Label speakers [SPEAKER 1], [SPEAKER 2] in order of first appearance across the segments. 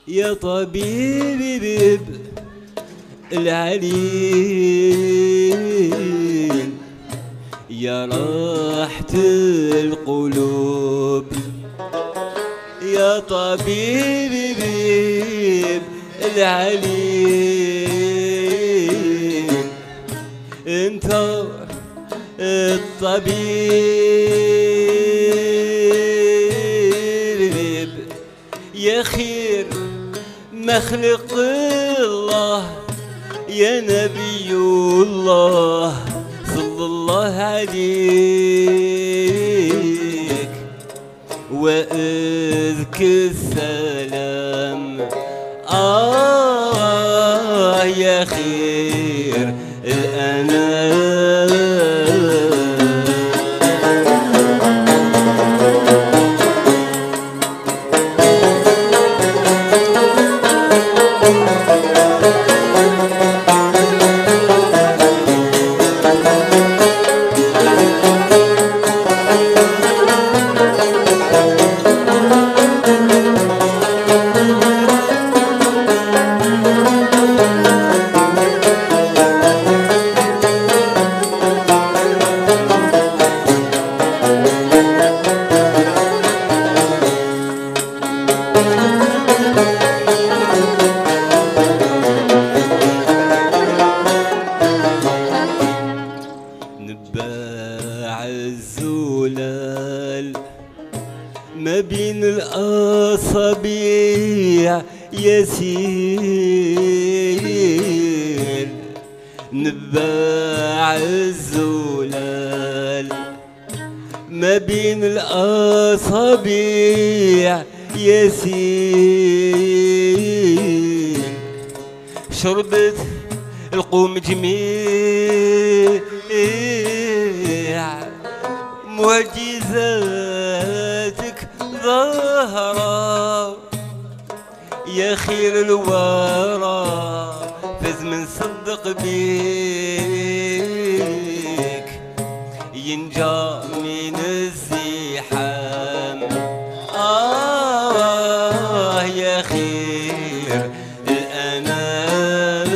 [SPEAKER 1] يا طبيب العليل يا راحة القلوب، يا طبيب العليل انت الطبيب يا خير مخلق الله، يا نبي الله صلى الله عليك وأذكى السلام. يا خير الأنام. نباع الزلال ما بين الأصابيع يسير، نباع الزلال ما بين الأصابيع يسير، شربت القوم جميع معجزاتك ظاهرة، يا خير الورى فاز من صدق بيك ينجى من الزحام. يا خير الأنام.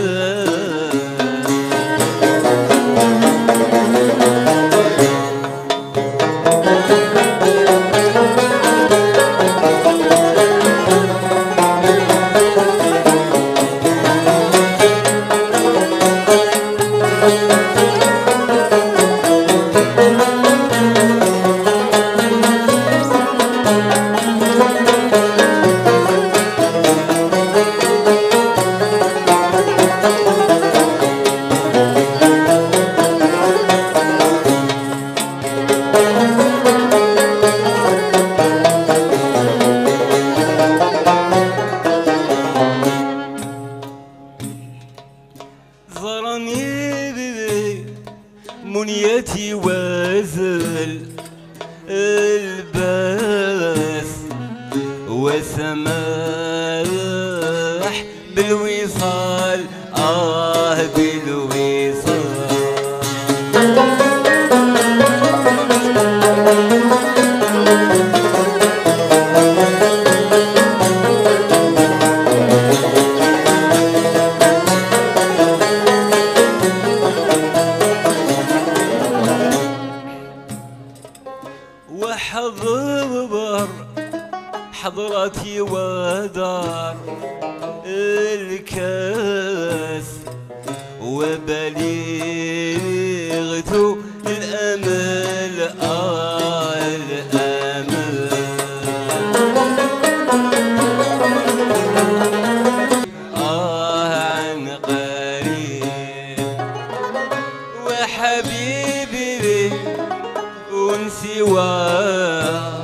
[SPEAKER 1] زرني منيتي وازل الباس وسماح بالوصال بالوصال. وحضر حضرتي ودار الكاس وبلغت الأمل الأمل. عن قريب وحبيبي ونسواه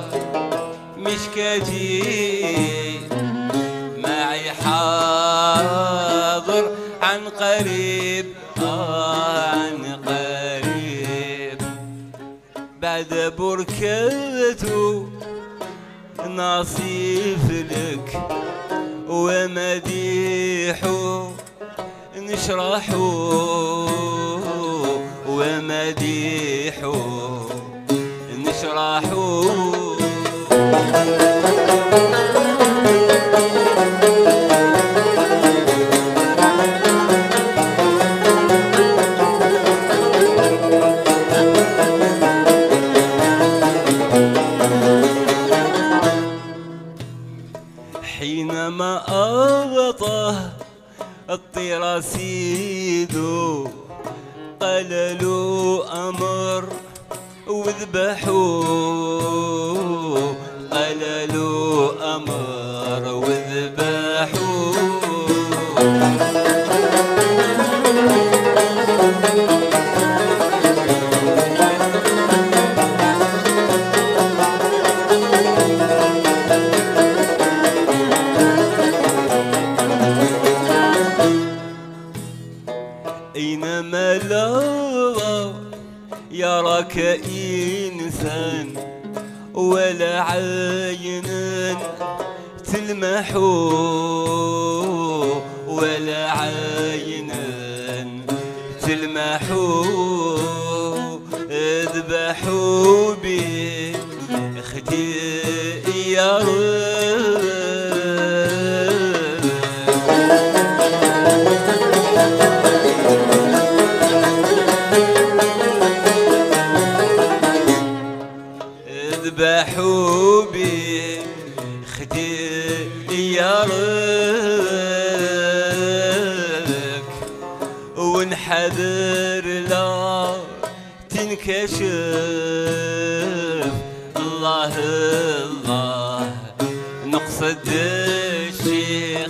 [SPEAKER 1] مشكاتي معي حاضر عن قريب عن قريب. بعد بركته نصيف لك ومديحه نشرحه ومديحه نشرحه. أغطاه الطير سيدو قال له أمر وذبحوه، قال له أمر وذبحوه. أينما لا يراك إنسان ولا عين تلمحو، ولا عين تلمحو، اذبحوا بي اختيار. اذبحوا بي اختيارك ونحذر لا تنكشف. الله الله نقصد الشيخ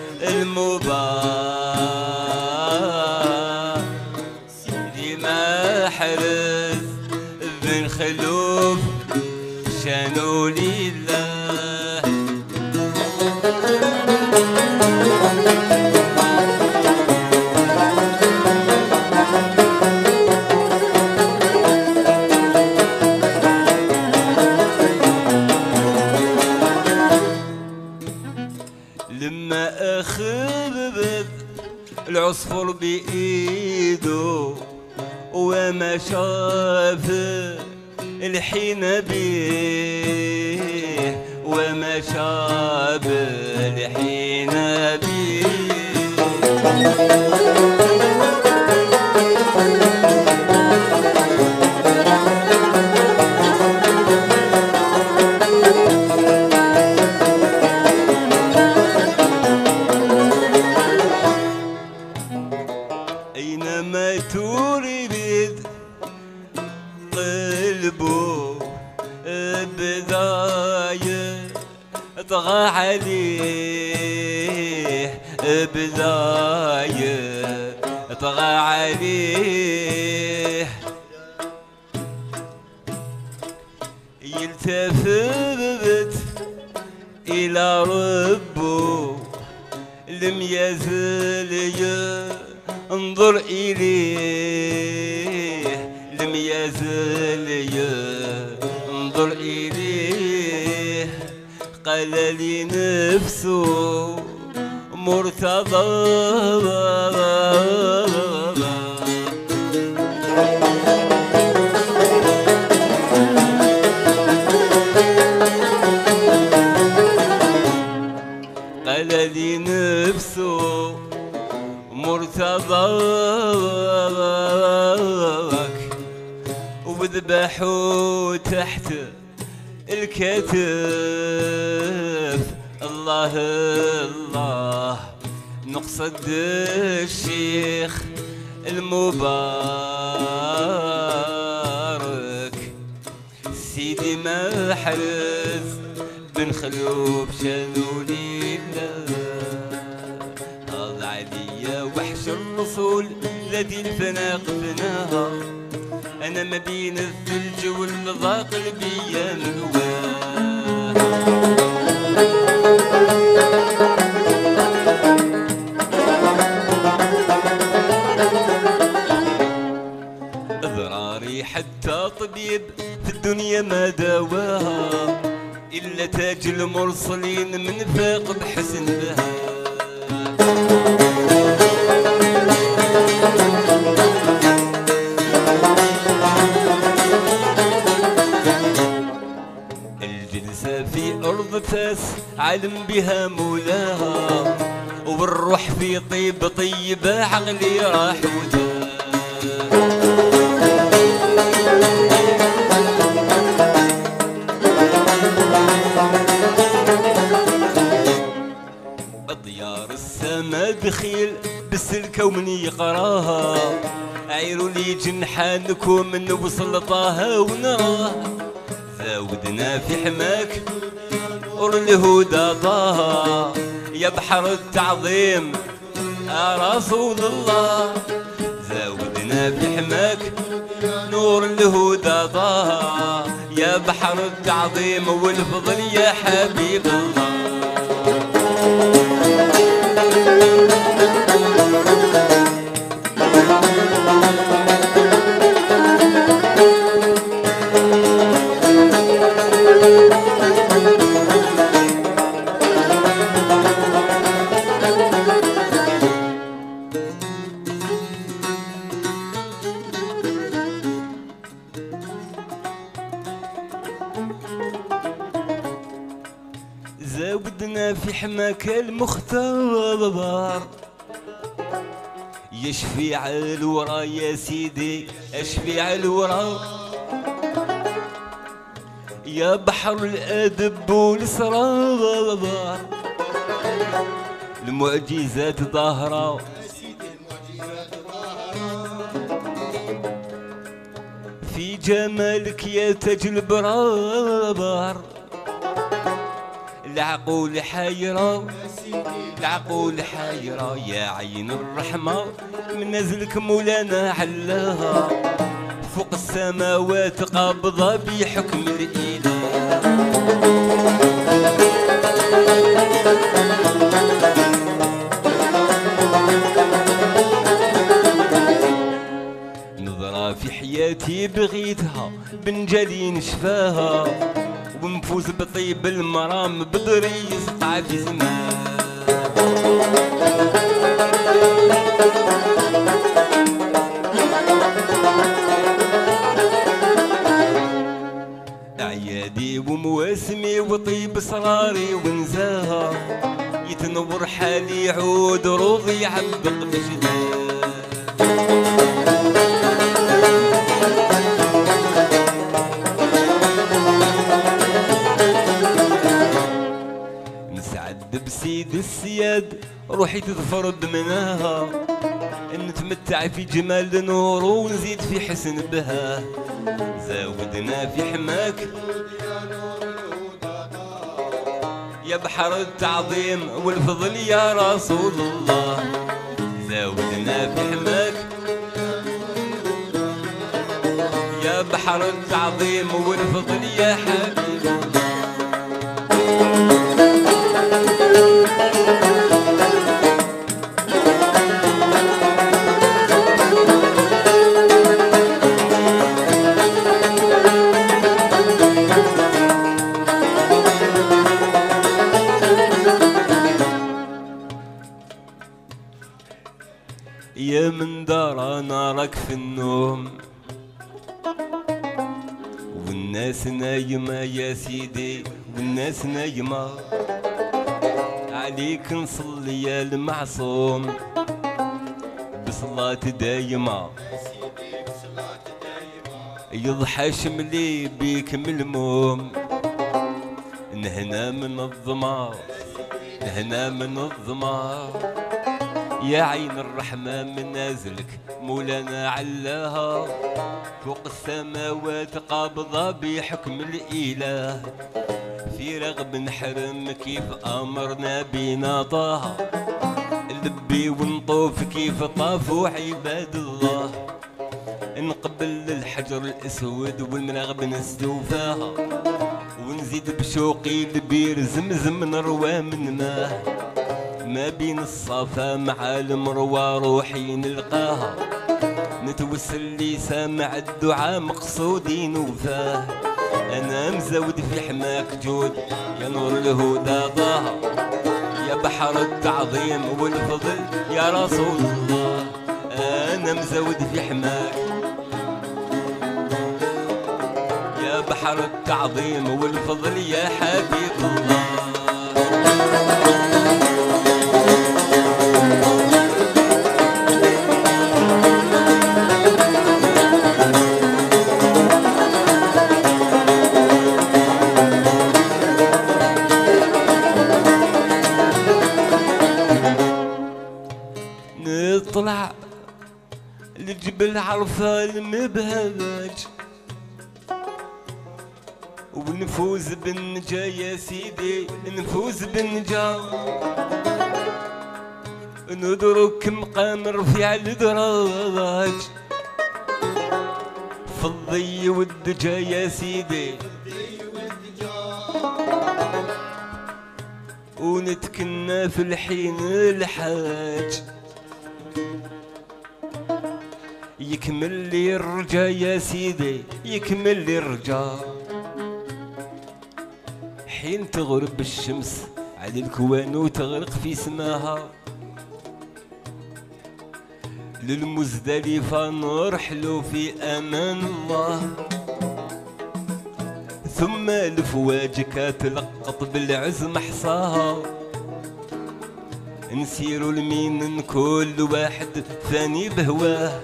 [SPEAKER 1] المبارك سيدي محرز بن خلوف شانوا لله. لما أخذ العصفور بإيده وما شاف الحين بيه، وما شاب الحين بيه. أينما تريد قلبه بداية طغى عليه، بداية طغى عليه. يلتفت إلى ربه لم يزل انظر إليه، لم يزل انظر إليه. قال لي نفسه مرتضى قال لي نفسه مرتضاك وذبحوا تحت الكتف. الله الله نقصد الشيخ المبارك سيدي محرز بن خلوف شانوا لله. هذا عليا وحش الرسول الذي الفناق فناها، أنا ما بين الثلج والمذاق البيا مهواه. أضراري حتى طبيب في الدنيا ما داواها إلا تاج المرسلين من فاق بحسن بها. الجلسة في أرض فاس عالم بها مولاها، والروح في طيب طيبة عقلي راح وتاه. أطيار السما دخيل بالسلكة ومن يقراها عيروا لي جنحانكم من وصل طه ونراه زودنا في حماك نور الهدى طه يا بحر التعظيم يا رسول الله زودنا في حماك نور الهدى طه يا بحر التعظيم والفضل يا حبيب الله زودنا في حماك المختار يشفي على الورا يا سيدي اشفي على الورا يا بحر الادب والاسرار المعجزات ظاهره في جمالك يا تاج البرابر العقول حيرة العقول حيرة يا عين الرحمة من نزلك مولانا علاها فوق السماوات قابضة بحكم الإله نظرة في حياتي بغيتها بنجلي نشفاها ونفوز بطيب المرام بدري يسقع في زمان أعيادي ومواسمي وطيب صراري ونزاها يتنور حالي يعود روضي يعبق بجدان بسيد السياد روحي تظفر بمناها نتمتع في جمال نور ونزيد في حسن بها زودنا في حماك يا بحر التعظيم والفضل يا رسول الله زودنا في حماك يا بحر التعظيم والفضل يا حبيب الله يا من دار نارك في النوم والناس نايمة يا سيدي والناس نايمة عليك نصلي يا المعصوم بصلاة دايمة يضحى شملي بيك ملموم نهنا من الظما نهنا من الظما يا عين الرحمة من نازلك مولانا علاها فوق السماوات قابضة بحكم الإله في رغب نحرم كيف أمرنا بنا طه نلبي ونطوف كيف طافوا عباد الله نقبل الحجر الأسود والمرغب نستوفاها ونزيد بشوقي لبير زمزم نروى من ماه ما بين الصفا مع المروى روحي نلقاها نتوسل لي سامع الدعاء مقصودي نوفاه انا مزود في حماك جود يا نور الهدى ضاها يا بحر التعظيم والفضل يا رسول الله انا مزود في حماك يا بحر التعظيم والفضل يا حبيب الله نطلع لجبل عرفة المبهج ونفوز بالنجا يا سيدي نفوز بالنجا ندرك مقام رفيع الدراج في الضي والدجا يا سيدي ونتكنا في الحين الحاج يكمل لي الرجا يا سيدي يكمل لي الرجا حين تغرب الشمس على الكوان وتغرق في سماها للمزدلفة نرحلو في أمان الله ثم الفواج تلقط بالعزم حصاها نسيرو لمين كل واحد ثاني بهواه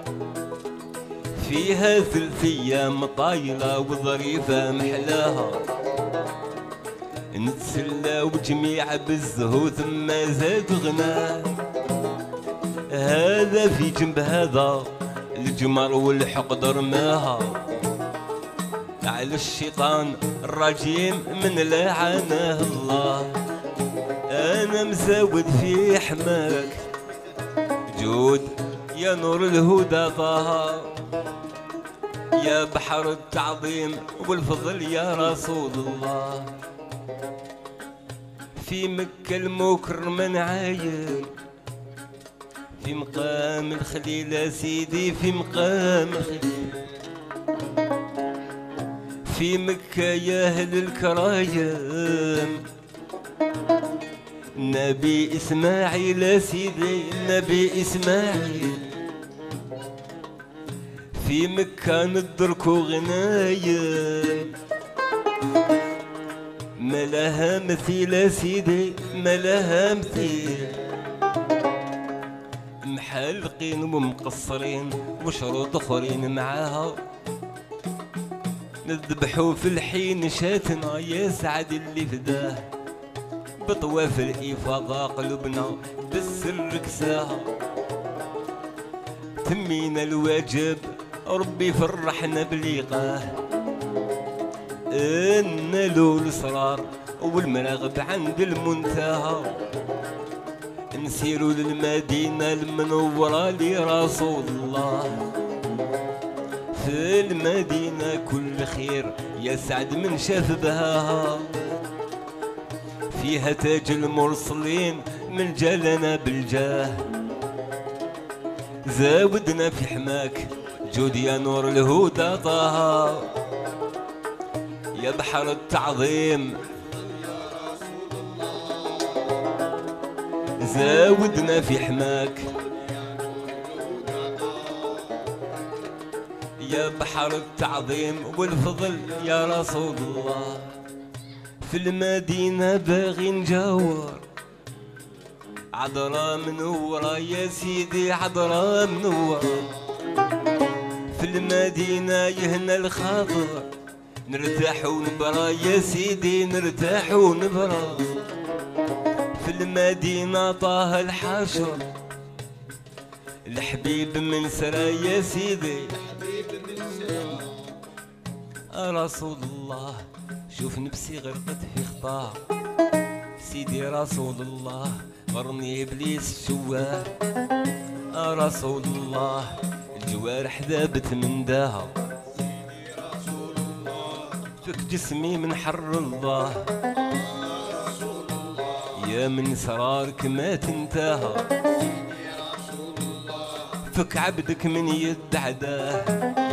[SPEAKER 1] فيها 3 أيام طايلة وظريفة محلاها نتسلى وجميع بالزهو ثم زاد غناه هذا في جنب هذا الجمر والحقد رماها على الشيطان الرجيم من لعنه الله انا مساود في حماك جود يا نور الهدى طه يا بحر التعظيم والفضل يا رسول الله في مكة المكرمة نعاين في مقام الخليل سيدي في مقام الخليل في مكة يا أهل الكرايم نبي إسماعيل سيدي نبي إسماعيل في مكة ندركو غنايم ما لها مثيل سيدي ما لها مثيل محلقين ومقصرين وشروط اخرين معاها نذبحوا في الحين شاتنا يا سعد اللي فداه بطواف الإفاضة قلوبنا بالسر كساها تمينا الواجب ربي فرحنا بلقاه نالو الاسرار والمراغب عند المنتهى نسيروا للمدينة المنورة لرسول الله في المدينة كل خير يا سعد من شاف بهاها فيها تاج المرسلين من جالنا بالجاه زاودنا في حماك جود يا نور الهدى طه يا بحر التعظيم زاودنا في حماك يا بحر التعظيم والفضل يا رسول الله في المدينة باغي نجاور عذرا منورة يا سيدي عذرا منورة في المدينة يهنى الخاطر نرتاح ونبرى يا سيدي نرتاح ونبرى في المدينة طه الحاشر الحبيب من سرى يا سيدي رسول الله شوف نفسي غرقت في خطاه سيدي رسول الله غرني ابليس الشواه رسول الله الجوارح ذابت من داها فك جسمي من حر الله يا من سرارك ما تنتهى فك عبدك من يد عداه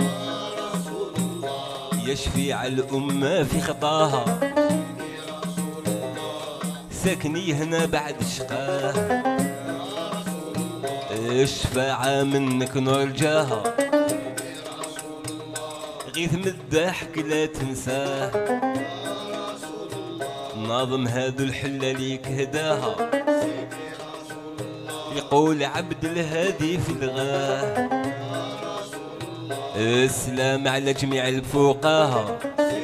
[SPEAKER 1] يا شفيع الأمة في خطاها ساكني هنا بعد شقاه الشفاعة منك نرجاها غيث من الضحك لا تنساه ناظم هذا الحلة ليك هداها يقول عبد الهادي في الغاه السلام على جميع الفقهاء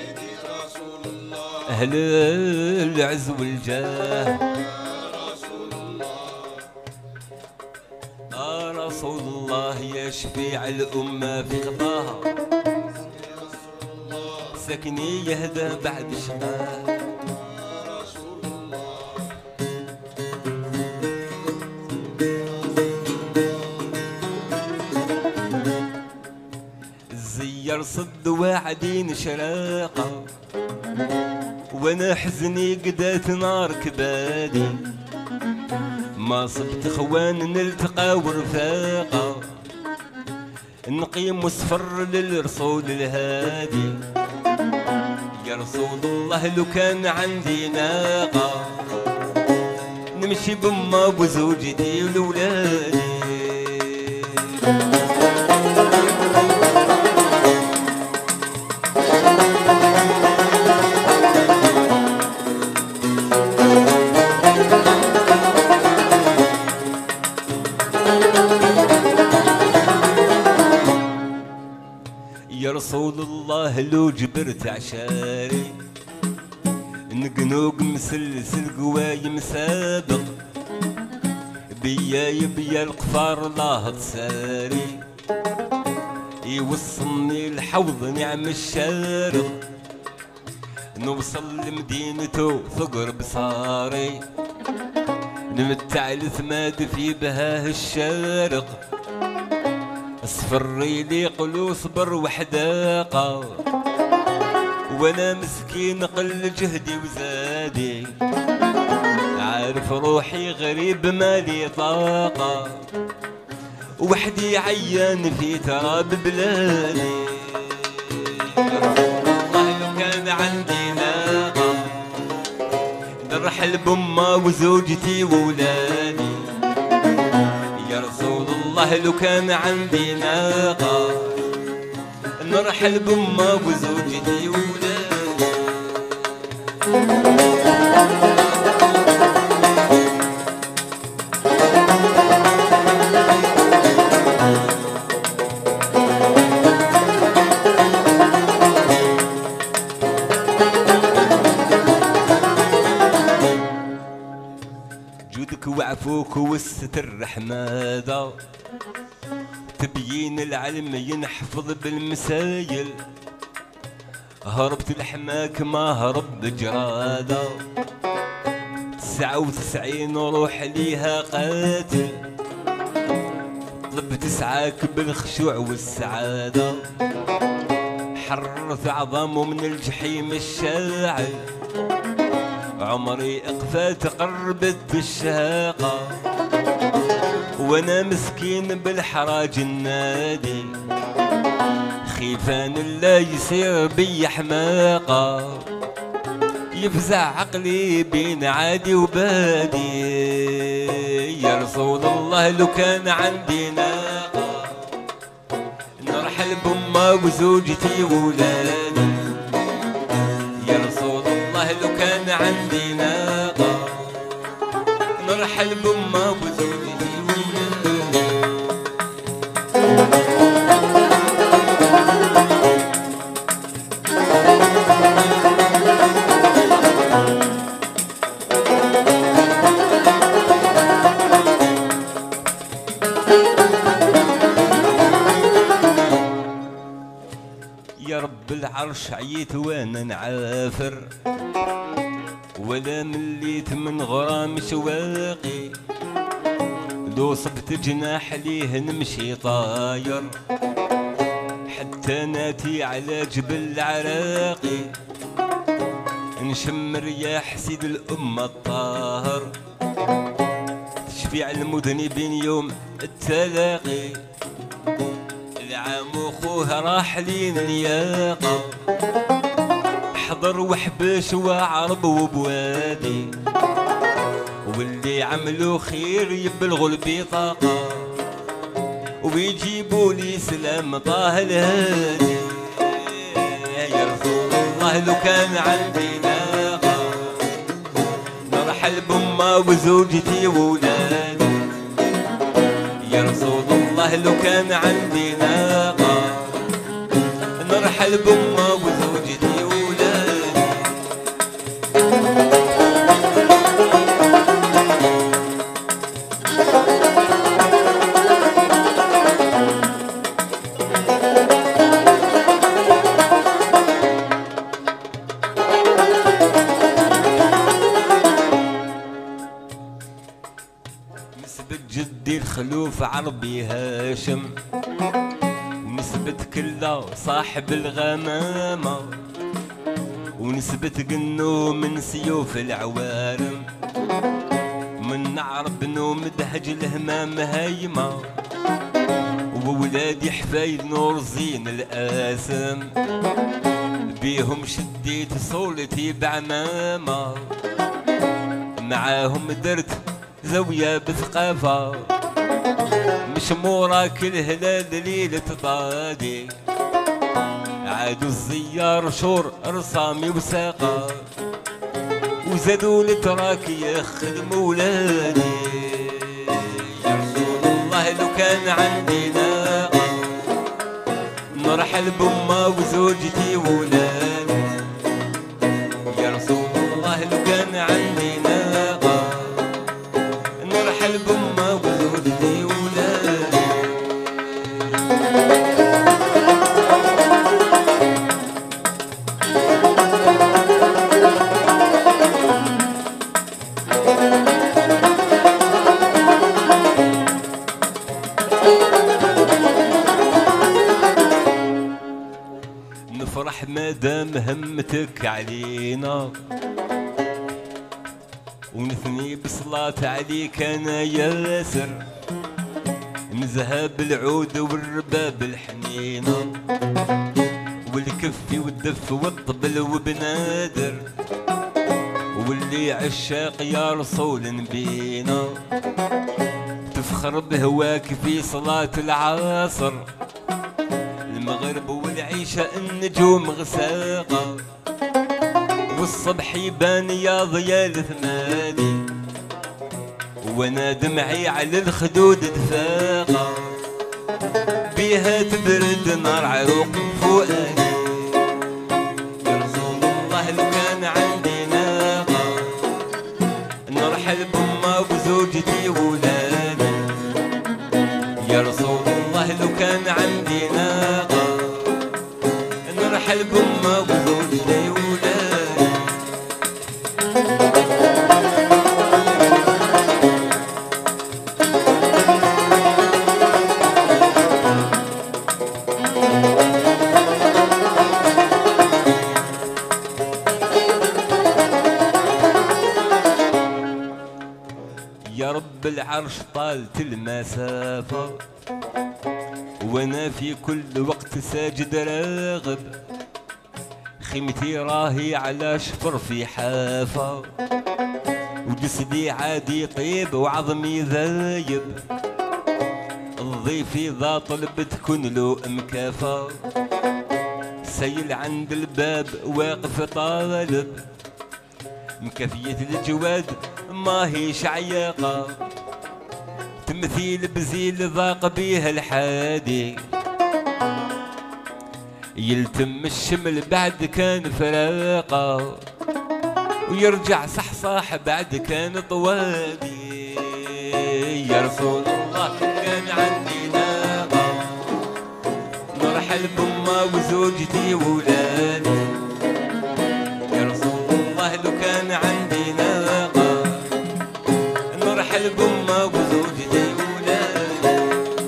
[SPEAKER 1] أهل العز والجاه رسول الله يا شفيع الأمة في خطاها، سكني يهدى بعد شقاه. الزير صد واعدين شراقة، وانا حزني قدات نار كبادي، ما صبت خوان نلتقى ورفاقة، نقيم وصفر للرسول الهادي. يا رسول الله لو كان عندي ناقة، نمشي بما وزوجتي ولولادي. يا رسول الله لو جبرت عشاري، نقنوق مسلسل قوايم سابق، بيا يبيا القفار الله تساري، يوصلني الحوض نعم الشارق، نوصل لمدينته ثقر بصاري، نمتع الثماد في بهاه الشارق، اصفري لي قلو صبر وحداقة، وانا مسكين قل جهدي وزادي، عارف روحي غريب مالي طاقة، وحدي عيان في تراب بلادي. الله لو كان عندي ناقة، نرحل بأمه وزوجتي وولادي. يا رسول الله لو كان عندي ناقة، نرحل بأمه وزوجتي وولادي. جودك وعفوك والستر حماده، تبيين العلم ينحفظ بالمسايل، هربت لحماك ما هرب بجراده، 99 وروح ليها قاتل، طلبت اسعاك بالخشوع والسعاده، حررت عظامه من الجحيم الشاعل، عمري اقفات قربت الشاقة، وانا مسكين بالحراج النادي، خيفان لا يصير بي حماقة، يفزع عقلي بين عادي وبادي. يا رسول الله لو كان عندي ناقة، نرحل بأمه وزوجتي وولادي. يا رسول الله لو كان عندي ناقة، نرحل بأمه وزوجتي وولادي. يا رب العرش عييت وانا نعافر، ولا مليت من غرام شواقي، لو صبت جناح ليه نمشي طاير، حتى ناتي على جبل العراقي، نشم رياح سيد الأمة الطاهر، تشفيع المذنبين يوم التلاقي، العام وخوه راحلين نياقة، حضر وحبش وعرب وبوادي، واللي عملوا خير يبلغوا البطاقة، ويجيبوا لي سلام طه الهادي. يا رسول الله لو كان عندي ناقة، نرحل بأمه وزوجتي وولادي. يا رسول الله لو كان عندي ناقة، نرحل بأمه وزوجتي وولادي. نسبة جدي الخلوف عربي هاشم، ونسبة كلا صاحب الغمامة، ونسبة قنو من سيوف العوالم، من نعر بنو مدهج الهمام هايمة، وولادي حفايد نور زين الآسم، بيهم شديت صولتي بعمامة، معاهم درت زاوية بثقافة، مشمورة كل هلال ليلة طادي، عادوا الزيار شور رصامي وساقة، وزادوا التراكي يخدموا ولادي. يا رسول الله لو كان عندي ناقة نرحل بأمه وزوجتي وولادي. يا رسول الله لو كان عندي ناقة نرحل بأمه وزوجتي وولادي. نفرح مادام همتك علينا، ونثني بصلاة عليك انا ياسر، نزهى بالعود والرباب الحنينة، والكفي والدف والطبل وبنادر، واللي عشاق يا رسول نبينا، تفخر بهواك في صلاة العصر، المغرب والعشاء النجوم غساقة، والصبح يبان يا ضياء الثماني، وانا دمعي على الخدود دفاقة، بيها تبرد نار عروق فؤادي. يا رسول الله لو كان عندي ناقة نرحل بأمه وزوجتي وولادي. يا رسول الله لو كان عندي ناقة نرحل بأمه وزوجتي وولادي. يا رب العرش طالت المسافة، وانا في كل وقت ساجد راغب، خيمتي راهي على شفر في حافة، وجسدي عادي طيب وعظمي ذايب، الضيف إذا طلب تكون له مكافة، سيل عند الباب واقف طالب، مكافية الجواد ما هيش عياقة، تمثيل بزيل ضاق بيها الحادي، يلتم الشمل بعد كان فراقة، ويرجع صحصاح بعد كان طوادي. يا رسول الله كان عندي ناقة نرحل بأمه وزوجتي وولادي. يا رسول الله لو كان عندي ناقة نرحل بأمه وزوجتي وولادي.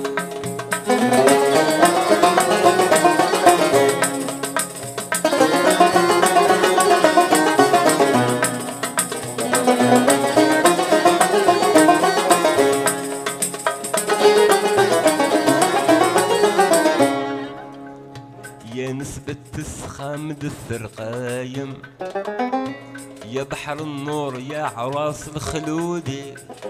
[SPEAKER 1] يا نسبة تسخام دثر قايم، يا بحر النور يا عراس الخلودي،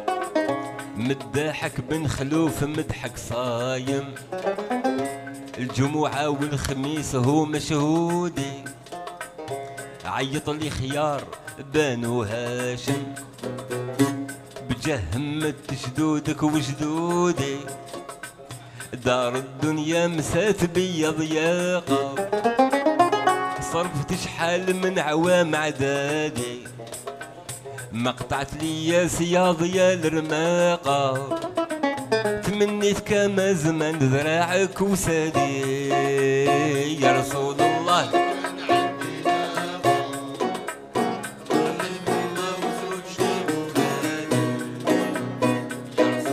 [SPEAKER 1] مداحك بن خلوف مدحك صايم، الجمعة والخميس هو مشهودي، عيط لي خيار بانو هاشم، بجه همت جدودك وجدودي، دار الدنيا مسات بيا ضياقة، صرفت شحال من عوام عدادي، ما قطعت لي يا سياض يا الرماقة، تمنيت كما زمان ذراعك وسادي. يا رسول الله يا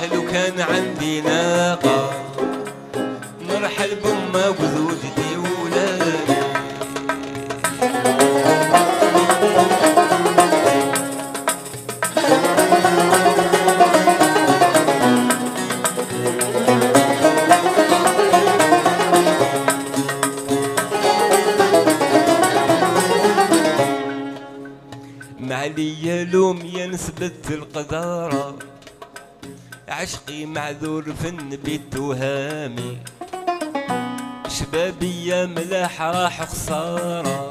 [SPEAKER 1] الله لو كان عندي ناقة نرحل بأمه وزوجتي وولادي. معليا لوم يا نسبة القدارة عشقي معذور في النبي توهامي. شبابي يا ملاح راح خسارة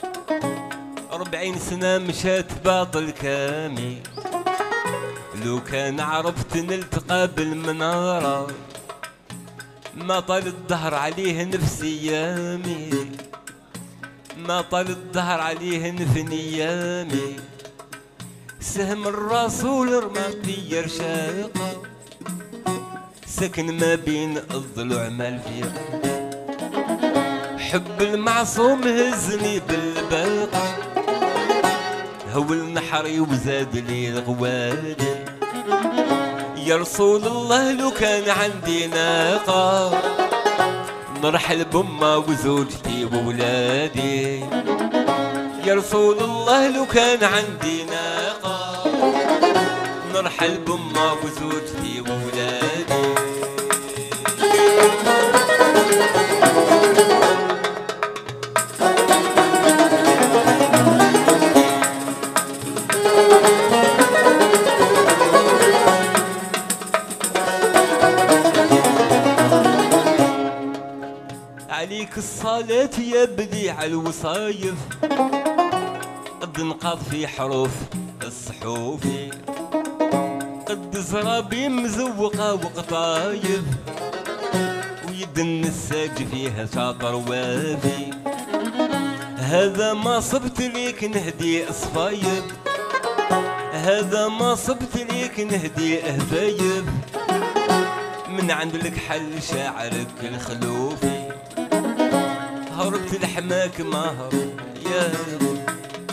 [SPEAKER 1] 40 سنة مشات باطل كامي. لو كان عرفت نلتقى بالمنارة ما طال الدهر عليه نفس ايامي. ما طال الدهر عليه نفن ايامي. سهم الرسول رماقي رشاقة سكن ما بين الضلوع مالفيق. حب المعصوم هزني بالباقي هول نحري وزاد لي الغوالي. يا رسول الله لو كان عندي ناقة نرحل بأمه وزوجتي وولادي. يا رسول الله لو كان عندي ناقة نرحل بأمه وزوجتي وولادي. عليك الصلاة يا بديع الوصايف قد نقاط في حروف الصحوفي. قد زرابي مزوقة وقطايف ويد النساج فيها شاطر وافي. هذا ما صبت ليك نهدي أصفايف. هذا ما صبت ليك نهدي أهفايف. من عندك حل شاعرك الخلوفي. هربت لحماك ما هرب يا رب.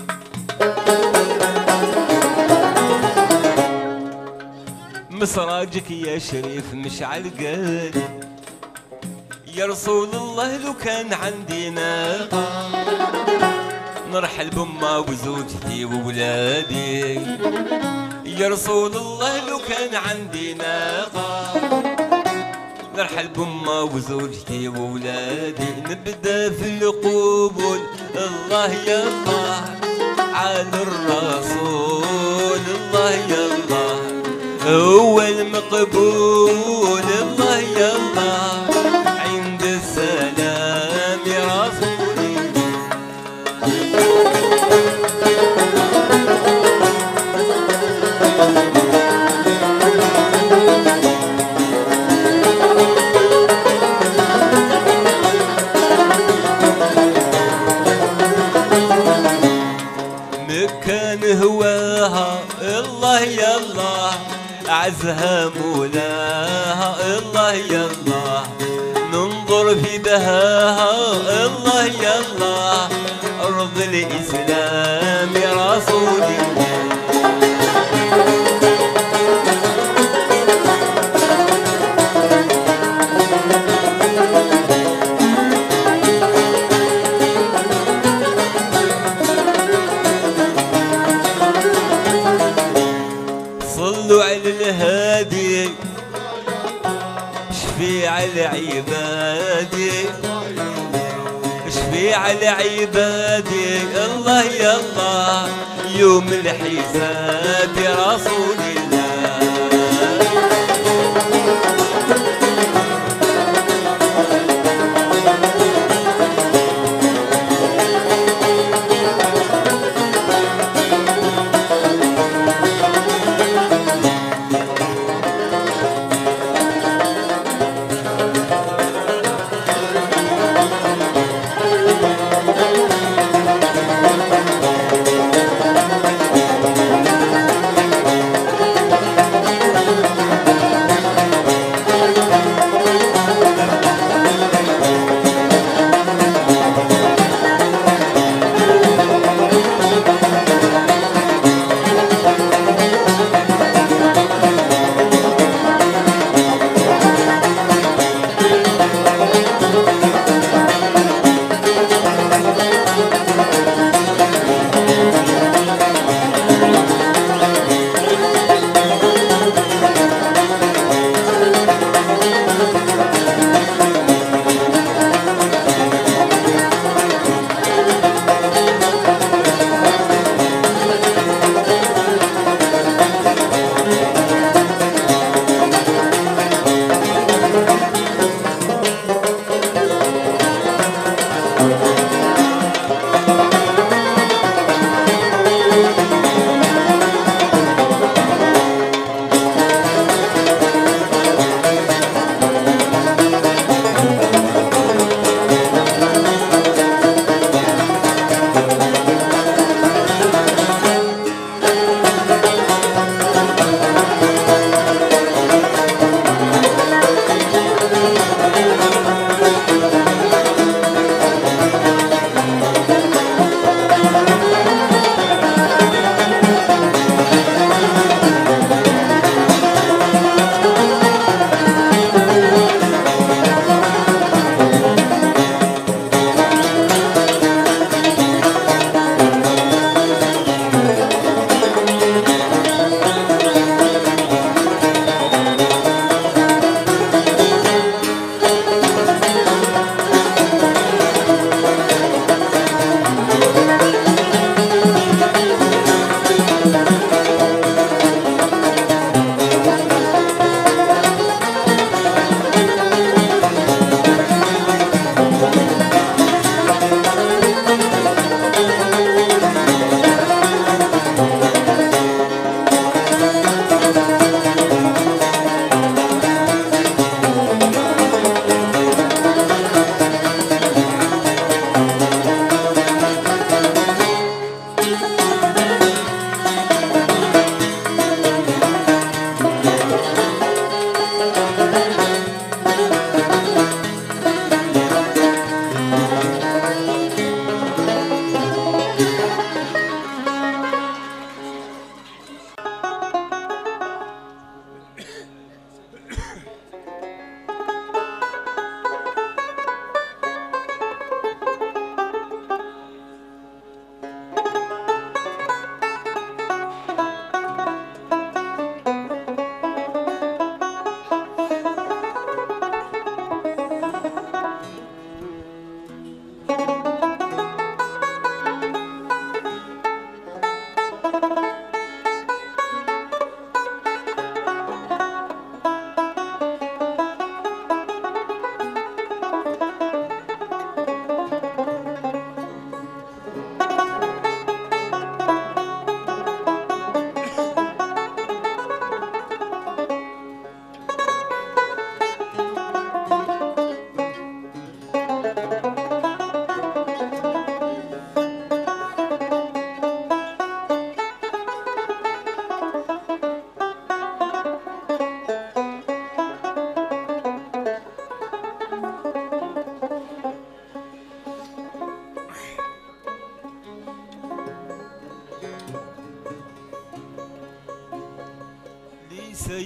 [SPEAKER 1] مسراجك يا شريف مشعل قالي. يا رسول الله لو كان عندي ناقة نرحل بأمه وزوجتي وولادي. يا رسول الله لو كان عندي ناقة نرحل بأمه وزوجتي وولادي. نبدا في القبول الله يا الله على الرسول. الله يا الله هو المقبول. الله يا الله عند السلام يا رسولي. مكان هواها الله يا الله أعزها مولاها. الله يا الله ننظر في بهاها. الله يا الله أرض الإسلام يا رسول الله. صلوا على الهادي شفيع العبادي. شفيع العبادي. الله يا الله يوم الحساب يا رسول الله.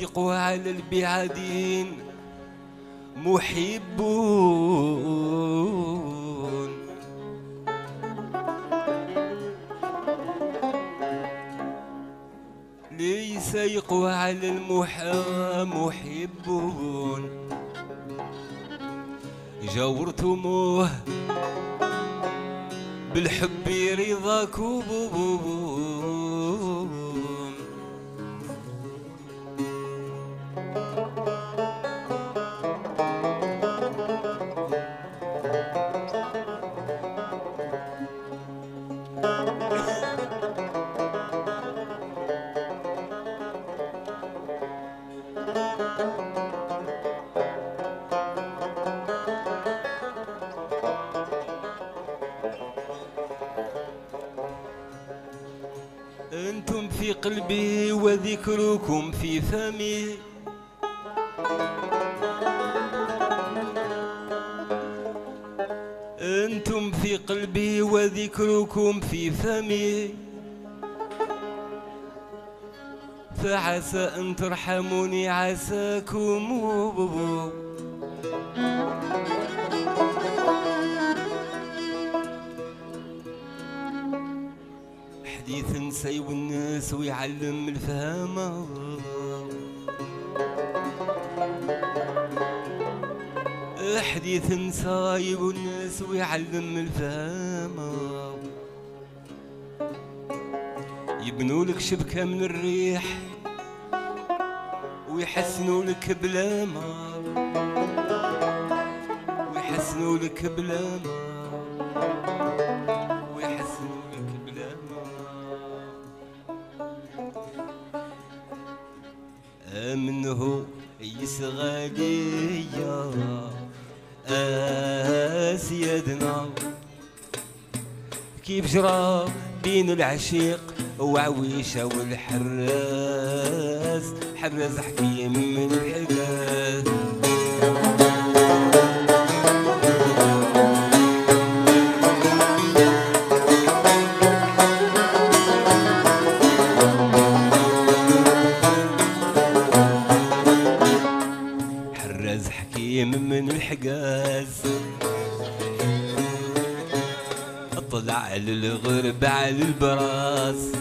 [SPEAKER 1] يسيقوا على البعادين محبون، ليس يقوى على محبون. جاورتموه بالحب رضاكم، أنتم في قلبي وذكركم في فمي، أنتم في قلبي وذكركم في فمي، فعسى أن ترحموني عساكم. حديث نسيب الناس ويعلم الفهامة، حديث نسايب الناس ويعلم الفهامة، يبنوا لك شبكة من الريح ويحسنوا لك بلامة، ويحسنوا لك بلامة، ويحسنوا لك بلامة. منه يسغى ليا سيدنا، كيف جرى بين العشيق وعويشة والحراز، حراز حكيم من الحجاز. حراز حكيم من الحجاز، طلع على الغرب على البراس،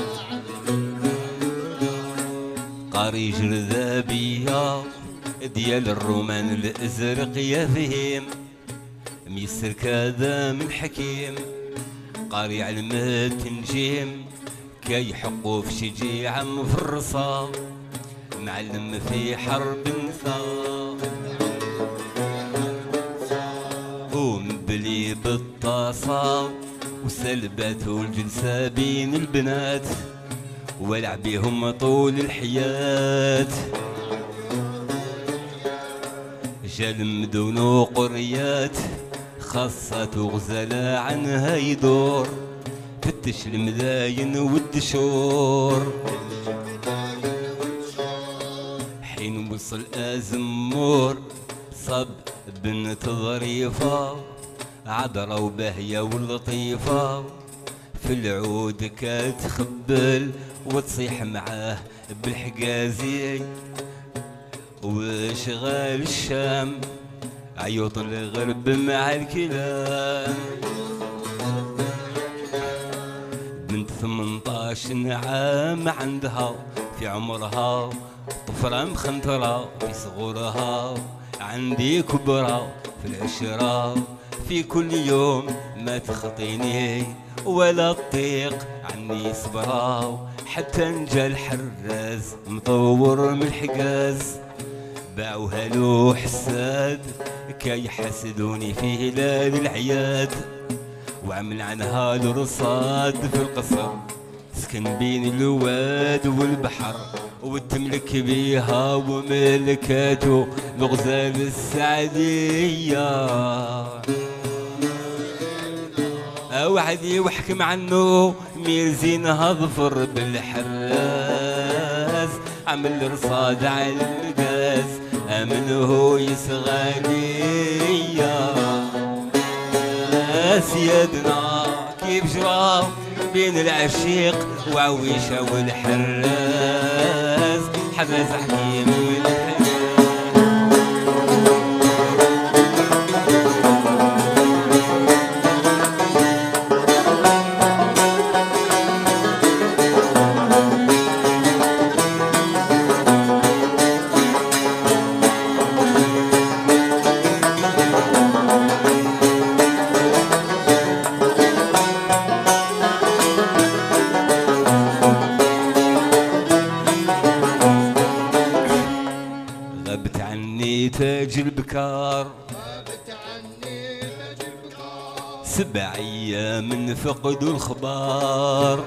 [SPEAKER 1] قاري جرذابية ديال الرومان الازرق يا فهم، ميسر كذا من حكيم، قاري علم التنجيم، كي حقو في شجيعة مفرصة، معلم في حرب النساء، ومبلي بالطاسة وسلبته الجلسة بين البنات، ولعب بيهم طول الحياة. جال مدون وقريات خاصة غزالة عنها يدور، فتش الملاين والدشور. حين وصل أزمور صب بنت ظريفة، عذرة وباهية ولطيفة، في العود كتخبل وتصيح معاه بالحجازي، وشغال الشام عيوط الغرب مع الكلام. بنت 18 عام عندها في عمرها، طفرة مخنطرة في صغورها، عندي كبرى في العشرة، في كل يوم ما تخطيني ولا تطيق عني صبرا، حتى نجا الحراز مطور من الحجاز، باعوها له حساد كي يحسدوني في هلال العياد، وعمل عنها الرصاد في القصر، سكن بين الواد والبحر، وتملك بيها وملكاته الغزال السعدية. اوعدي واحكم عنه ميرزينها ظفر بالحراز، عمل رصاد على المقاس، منه يسغى ليا سيدنا، كيف جرى بين العشيق وعويشة والحراز، حراز حكيم من الحياة. غابت عني تاج البكار 7 أيام فقدوا الخبار،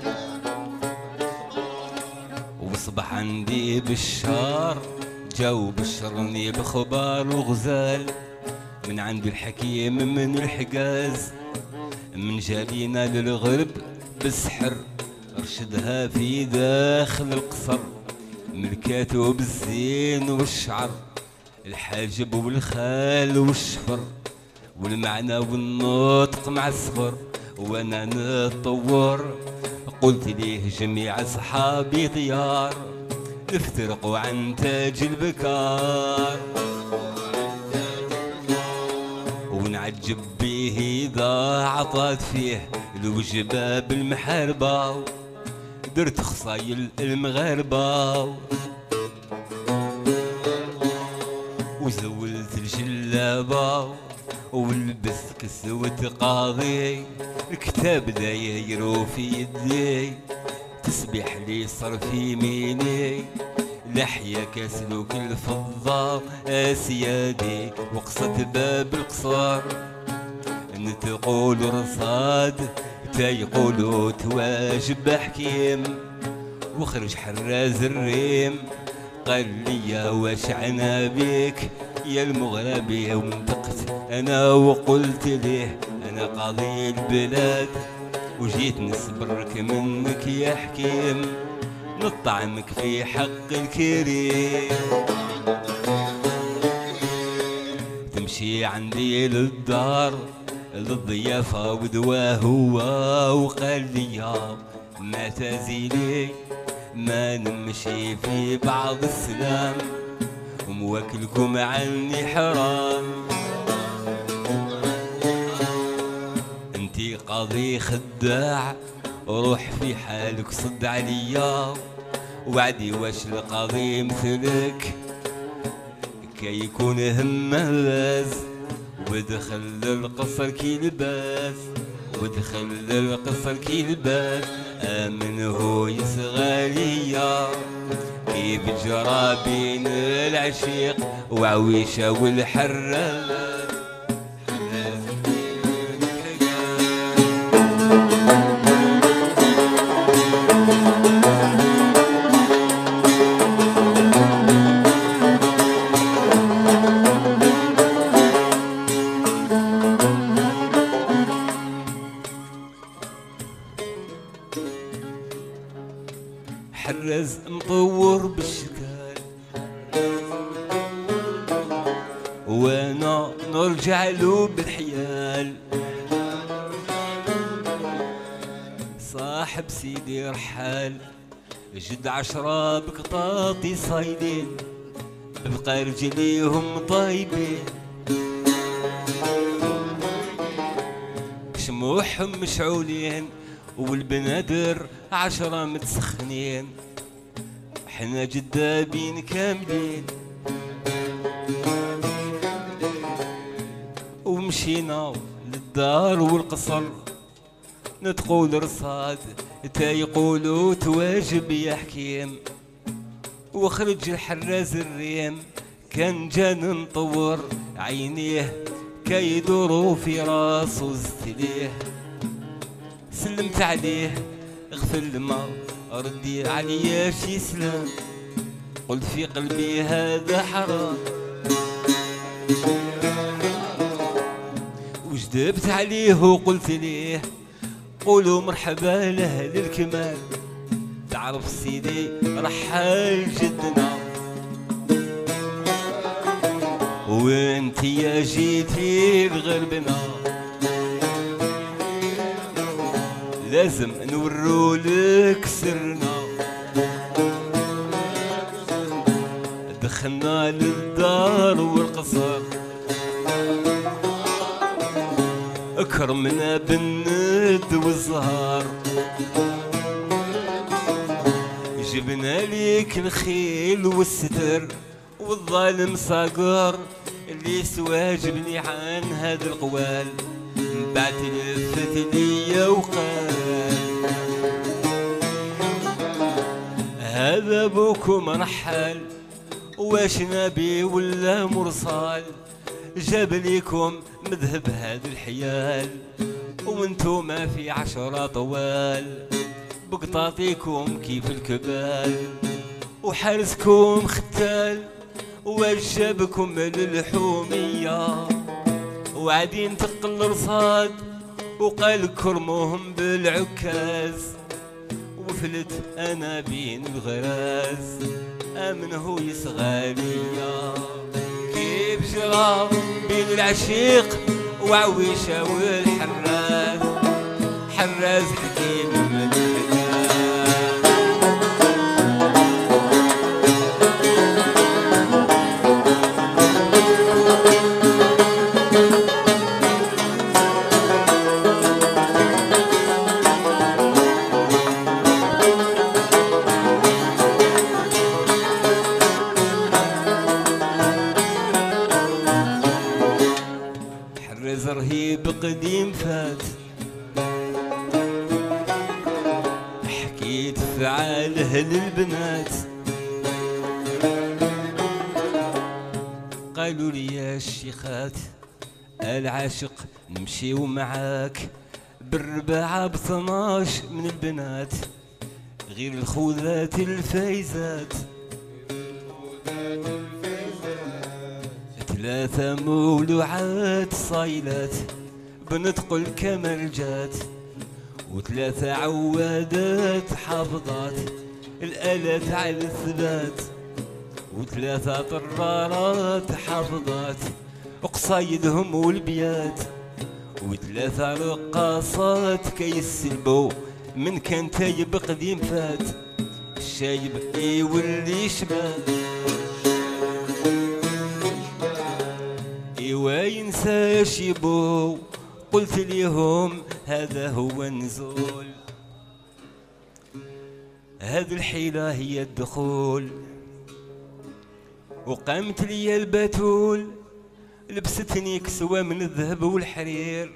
[SPEAKER 1] وصبح عندي بشار جاو بشرني بخبار وغزال من عند الحكيم من الحجاز، من جابينا للغرب بالسحر رشدها في داخل القصر، ملكاته بالزين والشعر الحاجب والخال والشفر والمعنى والنطق مع الصغر. وانا نتطور قلت ليه جميع اصحابي طيار افترقوا عن تاج البكار، ونعجب بيه اذا عطات فيه الوجبه بالمحاربه درت خصايل المغاربه وزولت الجلابه ولبست كسوة قاضي، الكتاب داير في يدي تسبح لي صار في يميني، لحية كسلوك الفضة اسيادي وقصة باب القصار، نتقول رصاد تيقولوا تواجب حكيم، وخرج حراز الريم قال لي واش عنا بيك يا المغربي، وانطقت انا وقلت ليه انا قاضي البلاد وجيت نصبرك منك يا حكيم نطعمك في حق الكريم، تمشي عندي للدار للضيافة ودواه هو وقال لي ما تزيلي ما نمشي في بعض السلام ومواكلكم عني حرام، انتي قاضي خداع روح في حالك صد عليا، وعدي واش القاضي مثلك كي يكون هماز، ودخل القصر كي لباس ودخل القصر كي لباس آمن هو يصغى ليا كيف جرى بين العشيق وعويشة والحراس. حراز مطور بالشكال وانا نرجع له بالحيال، صاحب سيدي رحال جد 10 بقطاطي صايدين بقى رجليهم طايبين، شموحهم مشعولين والبنادر 10 متسخنين، حنا جدابين كاملين ومشينا للدار والقصر نتقول رصاد تا يقولوا تواجب يا حكيم، وخرج الحراز الريم كان جان مطور عينيه كيدوروا في راسو زتليه، سلمت عليه اغفر ما ردي عليا شي سلام، قلت في قلبي هذا حرام، وجدبت عليه وقلت ليه قولوا مرحبا لاهل الكمال، تعرف سيدي رحال جدنا وانت يا جيتي لغربنا، لازم نورولك سرنا دخلنا للدار والقصر كرمنا بالند والزهر جبنا ليك الخيل والستر والظالم صقر اللي سواجبني عن هاد القوال من بعد لفت ليا وقال هذا بوكم رحل واش نبي ولا مرسال جاب ليكم مذهب هاد الحيال وانتو ما في 10 طوال بقطاطيكم كيف الكبال وحارسكم ختال وجابكم للحومية وعادين تقل رصاد وقال كرموهم بالعكاز وفلت انا بين الغراز امنه يصغاليا كيف جرى بين العشيق وعويشه والحراز حراز حكيم من رهيب قديم فات حكيت فعاله للبنات قالوا لي يا الشيخات العاشق نمشيو معاك بالرباعة ب12 من البنات غير الخوذات الفايزات 3 مولوعات صايلات بنتقل كمرجات و3 عوادات حافظات الآلات على الثبات و3 طرارات حافظات قصايدهم والبيات و3 رقاصات كيسلبو من كان تايب قديم فات الشايب يولي شباب وينسى شيبو قلت ليهم هذا هو النزول هذه الحيلة هي الدخول وقامت لي البتول لبستني كسوة من الذهب والحرير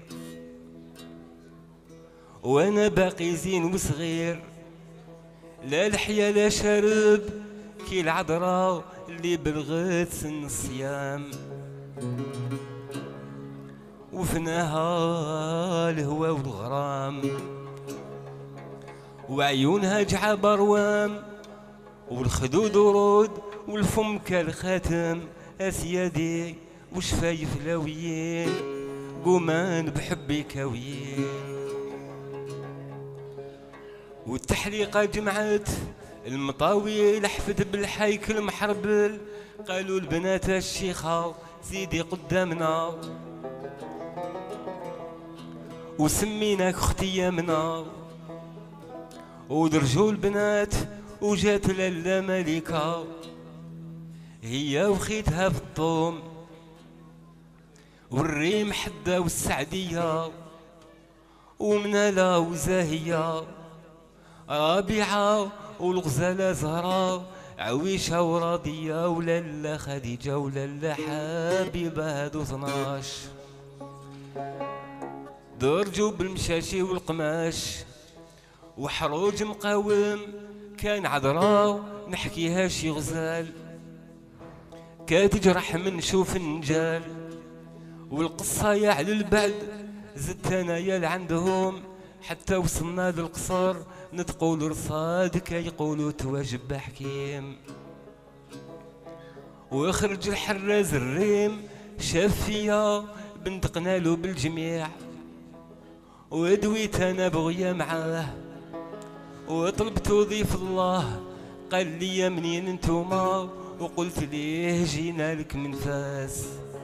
[SPEAKER 1] وانا باقي زين وصغير لا لحية لا شرب كي العذراء اللي بلغت سن الصيام وفناها الهوى والغرام وعيونها جعب روام والخدود ورود والفم كالخاتم اسيادي وشفايف لاويين قومان بحبي كاويين والتحليقة جمعت المطاوي لحفت بالحيكل محربل قالوا البنات الشيخة زيدي قدامنا وسميناك اختي منا ودرجوا البنات وجات لاله ملكه هي وخيتها في الطوم والريم حده والسعديه ومناله وزاهيه رابعه والغزاله زهره عويشه وراضيه ولاله خديجه ولاله حبيبه هادو 12 درجوا بالمشاشي والقماش وحروج مقاوم كان عذراء نحكيها شي غزال كاتجرح من نشوف النجال والقصة يا على البعد زدت انايا لعندهم حتى وصلنا للقصر نتقول رصاد كيقولوا تواجب حكيم ويخرج الحراز الريم شاف فيا بنت قنالو بالجميع ودويت انا بغيا معاه وطلبت ضيف الله قال لي منين انتوما وقلت ليه جينا لك من فاس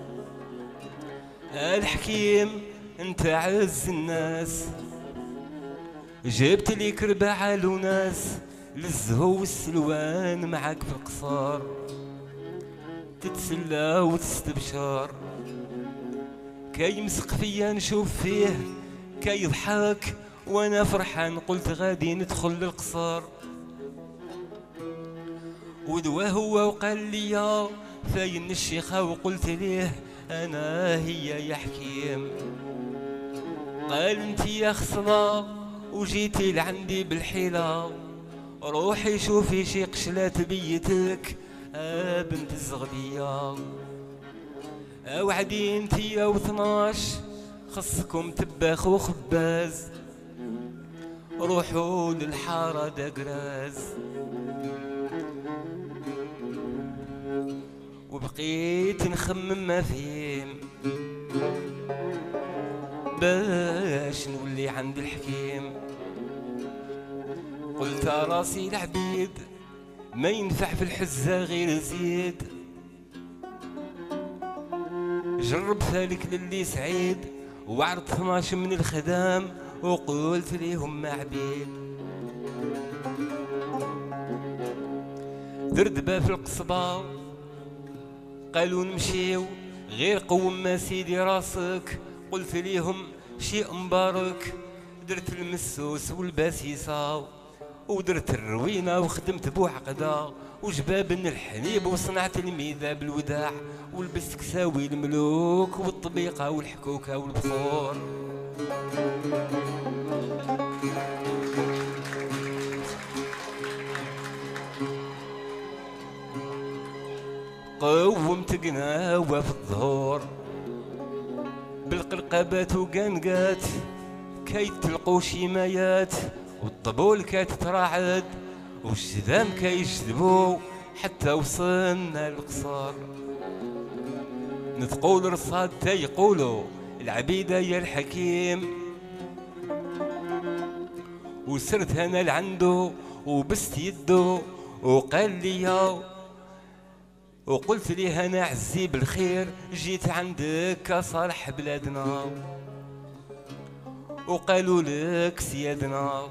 [SPEAKER 1] الحكيم انت عز الناس جبت ليك 4 لوناس للزهو والسلوان معاك في القصار تتسلى وتستبشر. كي يمسق فيا نشوف فيه كي يضحك وانا فرحان، قلت غادي ندخل للقصر. ودواه هو وقال لي فاين الشيخة، وقلت ليه انا هي يا حكيم. قال انت يا خصنا وجيتي لعندي بالحيلة، روحي شوفي شي قشلات بيتك بنت الزغبية. وعدي انت يا و12 خصكم تباخ وخباز، روحوا للحارة دقراز. وبقيت نخمم ما فيهم باش نولي عند الحكيم. قلت راسي العبيد ما ينفع في الحزة غير زيد، جرب ذلك للي سعيد. وعرض 12 من الخدام وقلت ليهم ما عبيد. دردبة في القصبة قالوا نمشيو، غير قوم ما سيدي راسك. قلت ليهم شيء مبارك، درت المسوس والباسيسة ودرت الروينة وخدمت بوعقدة وجبابن الحليب وصنعت الميدة بالوداع، ولبست كساوي الملوك والطبيقة والحكوكة والبخور. قومت قناوة في الظهور بالقرقبات وقنقات كي تلقوا شيمايات، والطبول كي تتراعد والشذام كي يجذبوا، حتى وصلنا للقصر. نتقول رصاد تا يقولوا العبيدة يا الحكيم. وسرت انا لعنده وبست يده وقال لي، وقلت ليه انا عزي بالخير جيت عندك صالح بلادنا. وقالوا لك سيادنا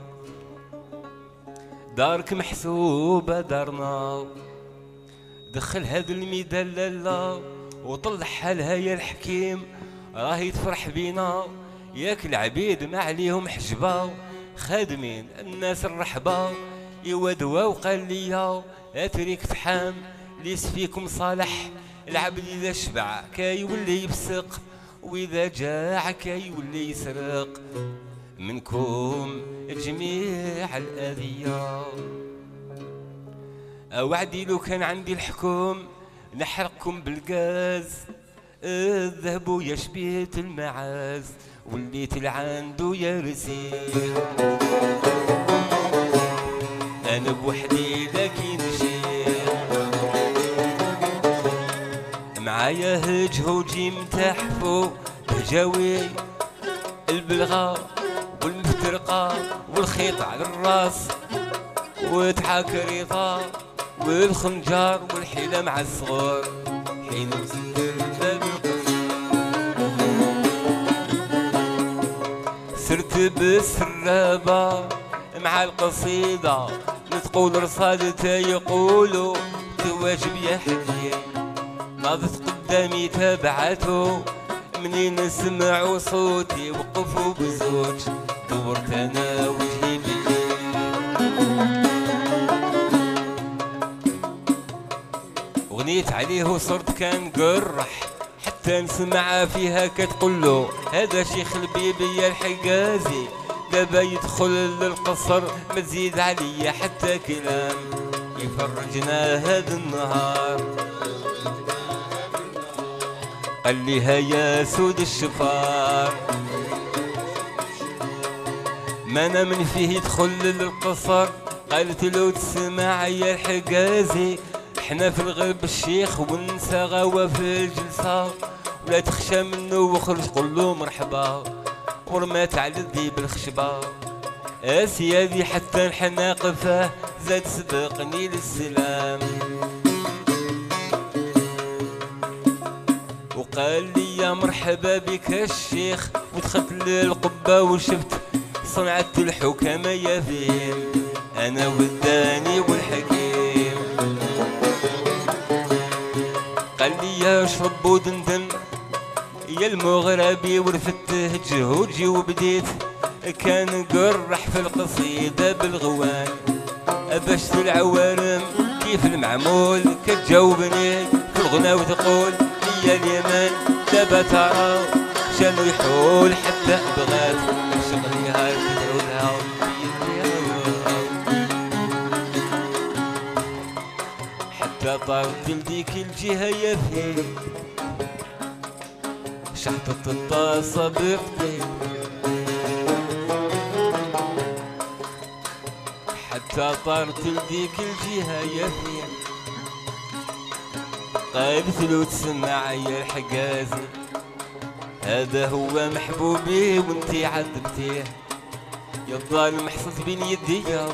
[SPEAKER 1] دارك محسوبة دارنا، دخل هاد الميدان لالا وطلعها لها يا الحكيم. راهي تفرح بينا ياك العبيد ما عليهم حجبة، خادمين الناس الرحبة. يودوا وقال لي اتريك تحام ليس فيكم صالح، العبد اذا شبع كي يولي يبسق، واذا جاع كي يولي يسرق. منكم جميع الاذية. اوعدي لو كان عندي الحكم نحرقكم بالغاز، اذهبوا يا شبيت المعاز وليت لعندو يا رزيق. انا بوحدي لكن شيخ معايا هجهوجي متاحفو بجاوي البلغة والمفترقة والخيط على الراس وتحاك ريطة والخنجر والحيلة مع الصغار. حين وصلت الباب سرت بالسرابة مع القصيدة، نتقول رصادته يقولوا تواجب يا حكيم. ناضت قدامي تابعته منين سمعوا صوتي وقفوا بزوج، دورت انا وجهي بالليل وغنيت عليه وصرت كان قرح، حتى نسمع فيها كتقوله هذا شيخ البيبي يا الحجازي، دابا يدخل للقصر ما تزيد عليا حتى كلام يفرجنا هذا النهار. قال لي هيا سود الشفار ما انا من فيه يدخل للقصر. قالت له تسمع يا الحجازي احنا في الغرب الشيخ ونسى غوا في الجلسة، ولا تخشى منه وخرج قول له مرحبا ورمات على الذيب الخشبة. اسيادي حتى نحنا قفاه زاد سبقني للسلام، وقال لي يا مرحبا بك الشيخ، ودخلت للقبة وشفت صنعة الحكامة يا فيهم انا والداني والحكيم. قال لي اشرب ودندن يا المغربي ورفدته جهودي وبديت كان قرح في القصيدة بالغوان باش العوالم كيف المعمول كتجاوبني في الغنى وتقول يا اليمن دابا ترى شانو يحول حتى بغات شغلي هاي تدعولها حتى طارت لديك الجهة يا فيه شحطت الطاسة بقتي حتى طارت لديك الجهة يا فيه قالت له تسمع يا الحجازي هذا هو محبوبي وانتي عذبتيه يا الظالم حصلت بين يديا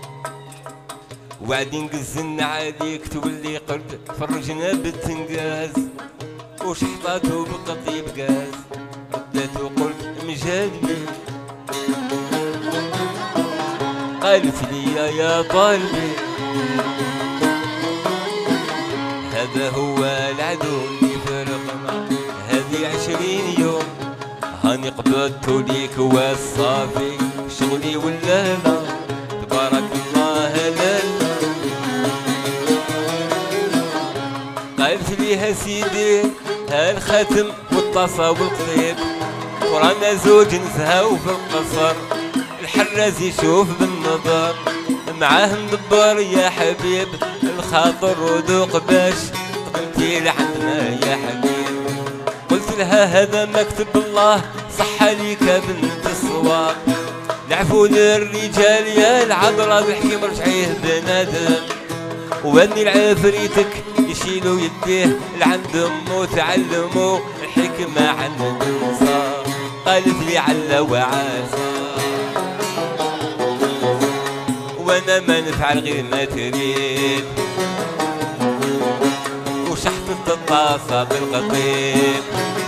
[SPEAKER 1] وعدي نقزن عليك تولي قرد فرجنا بالتنقاز وشحطاتو بقطيب غاز ردات وقلت مجالي قالت لي يا طالبي هذا هو العدو اللي فرقنا هذه 20 يوم هاني قبضتو ليك والصافي شغلي ولا لا تبارك الله لا قالت لي سيدي هالختم والطاسة والقضيب ورانا زوج نزهاو في القصر الحراز يشوف بالنظر معاه مدبر يا حبيب الخاطر وذوق باش تقنتي لعندنا يا حبيب قلت لها هذا مكتب الله صح عليك بنت الصواب العفو للرجال يا العذرا بالحكيم رجعيه بنادم واني العفريتك يشيلوا يديه لعند امه تعلموا الحكمة عن الانصار قالت لي علا وعاسى وانا ما نفعل غير ما تريد وشحطت الطاسة بالقطيب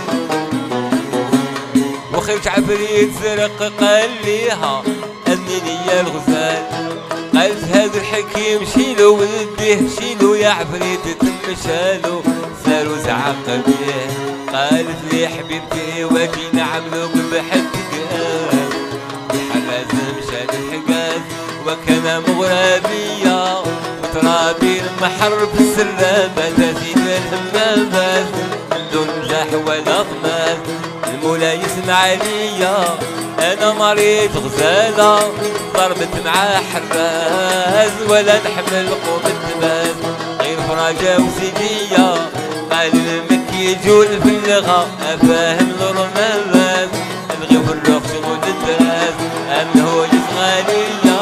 [SPEAKER 1] وخرج عفريت زرق قال ليها أذنيني يا الغزال قالت هذا الحكيم شيلو ولديه شيلو يا عفريت تمشالو سالو زعق بيه قالت لي حبيبتي واجي نعملوك بحدك الحراز مشى للحجاز وكان مغربية وترابي المحر في السرابة تزيد الهمامات من دون نجاح ولا ضمان المولا يسمع ليا انا مريض غزالة ضربت معاه حراز ولا نحمل قوم التباز غير فرجة وسيدية قال المكي يجول في اللغة افاهم الرمامات الغي في الروح شغل الدراز انه يسمع ليا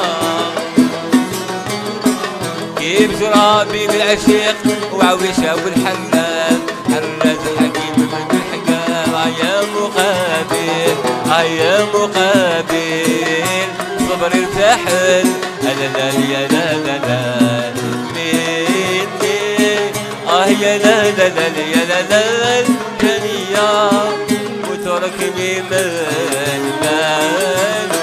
[SPEAKER 1] كيف جرابي بالعشيق وعويشة والحراز حراز حكيم من الحقاب يا مقابل يا مقابل صبر ارتحل لا لا يا لا لا لا مني يا لا لا لا يا لا لا الدنيا وتركني من مال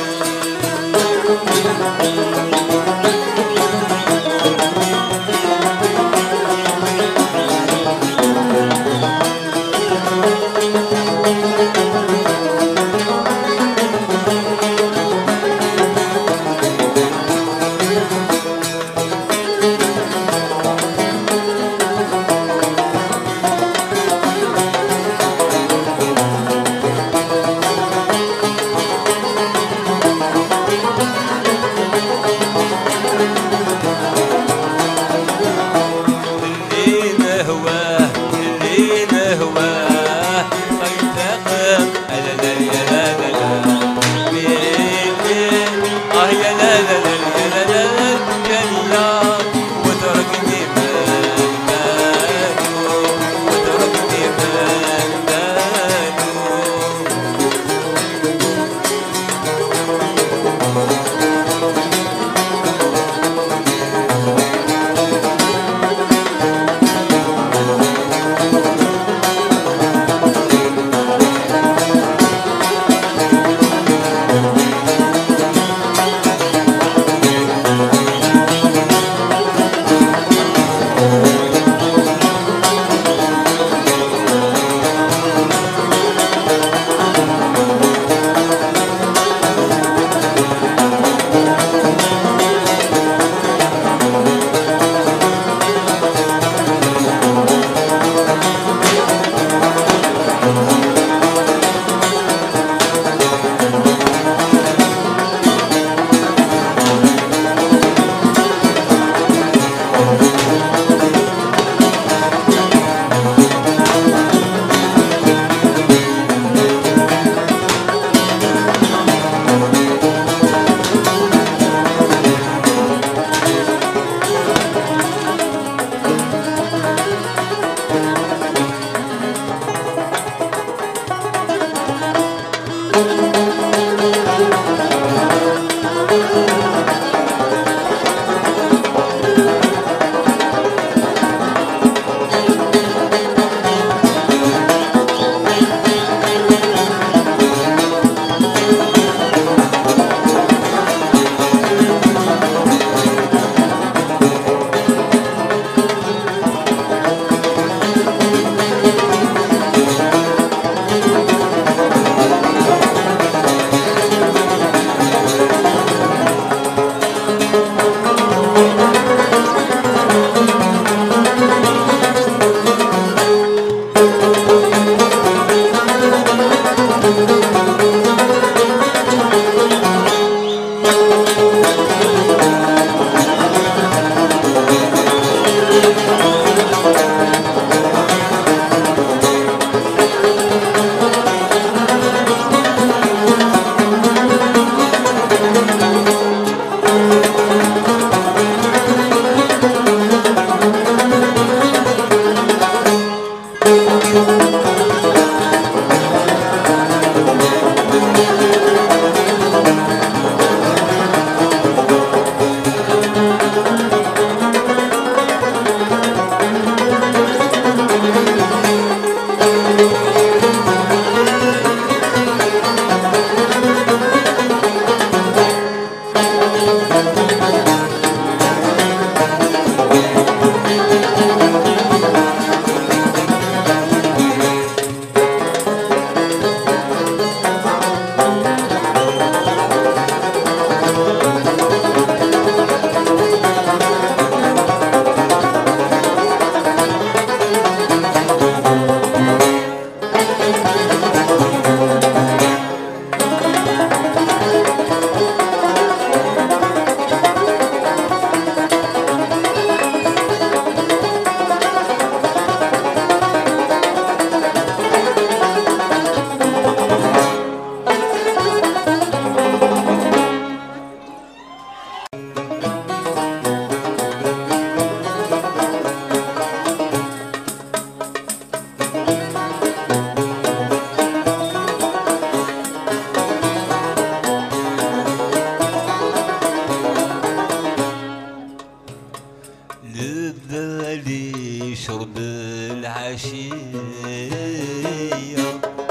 [SPEAKER 1] العشية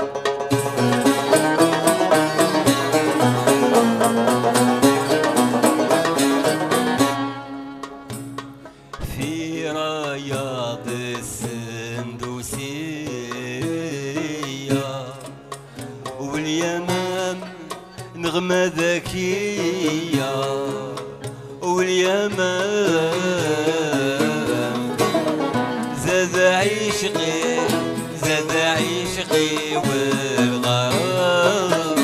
[SPEAKER 1] في رياض السندوسية واليمام نغمة ذكية واليمام زاد عشقي والغرام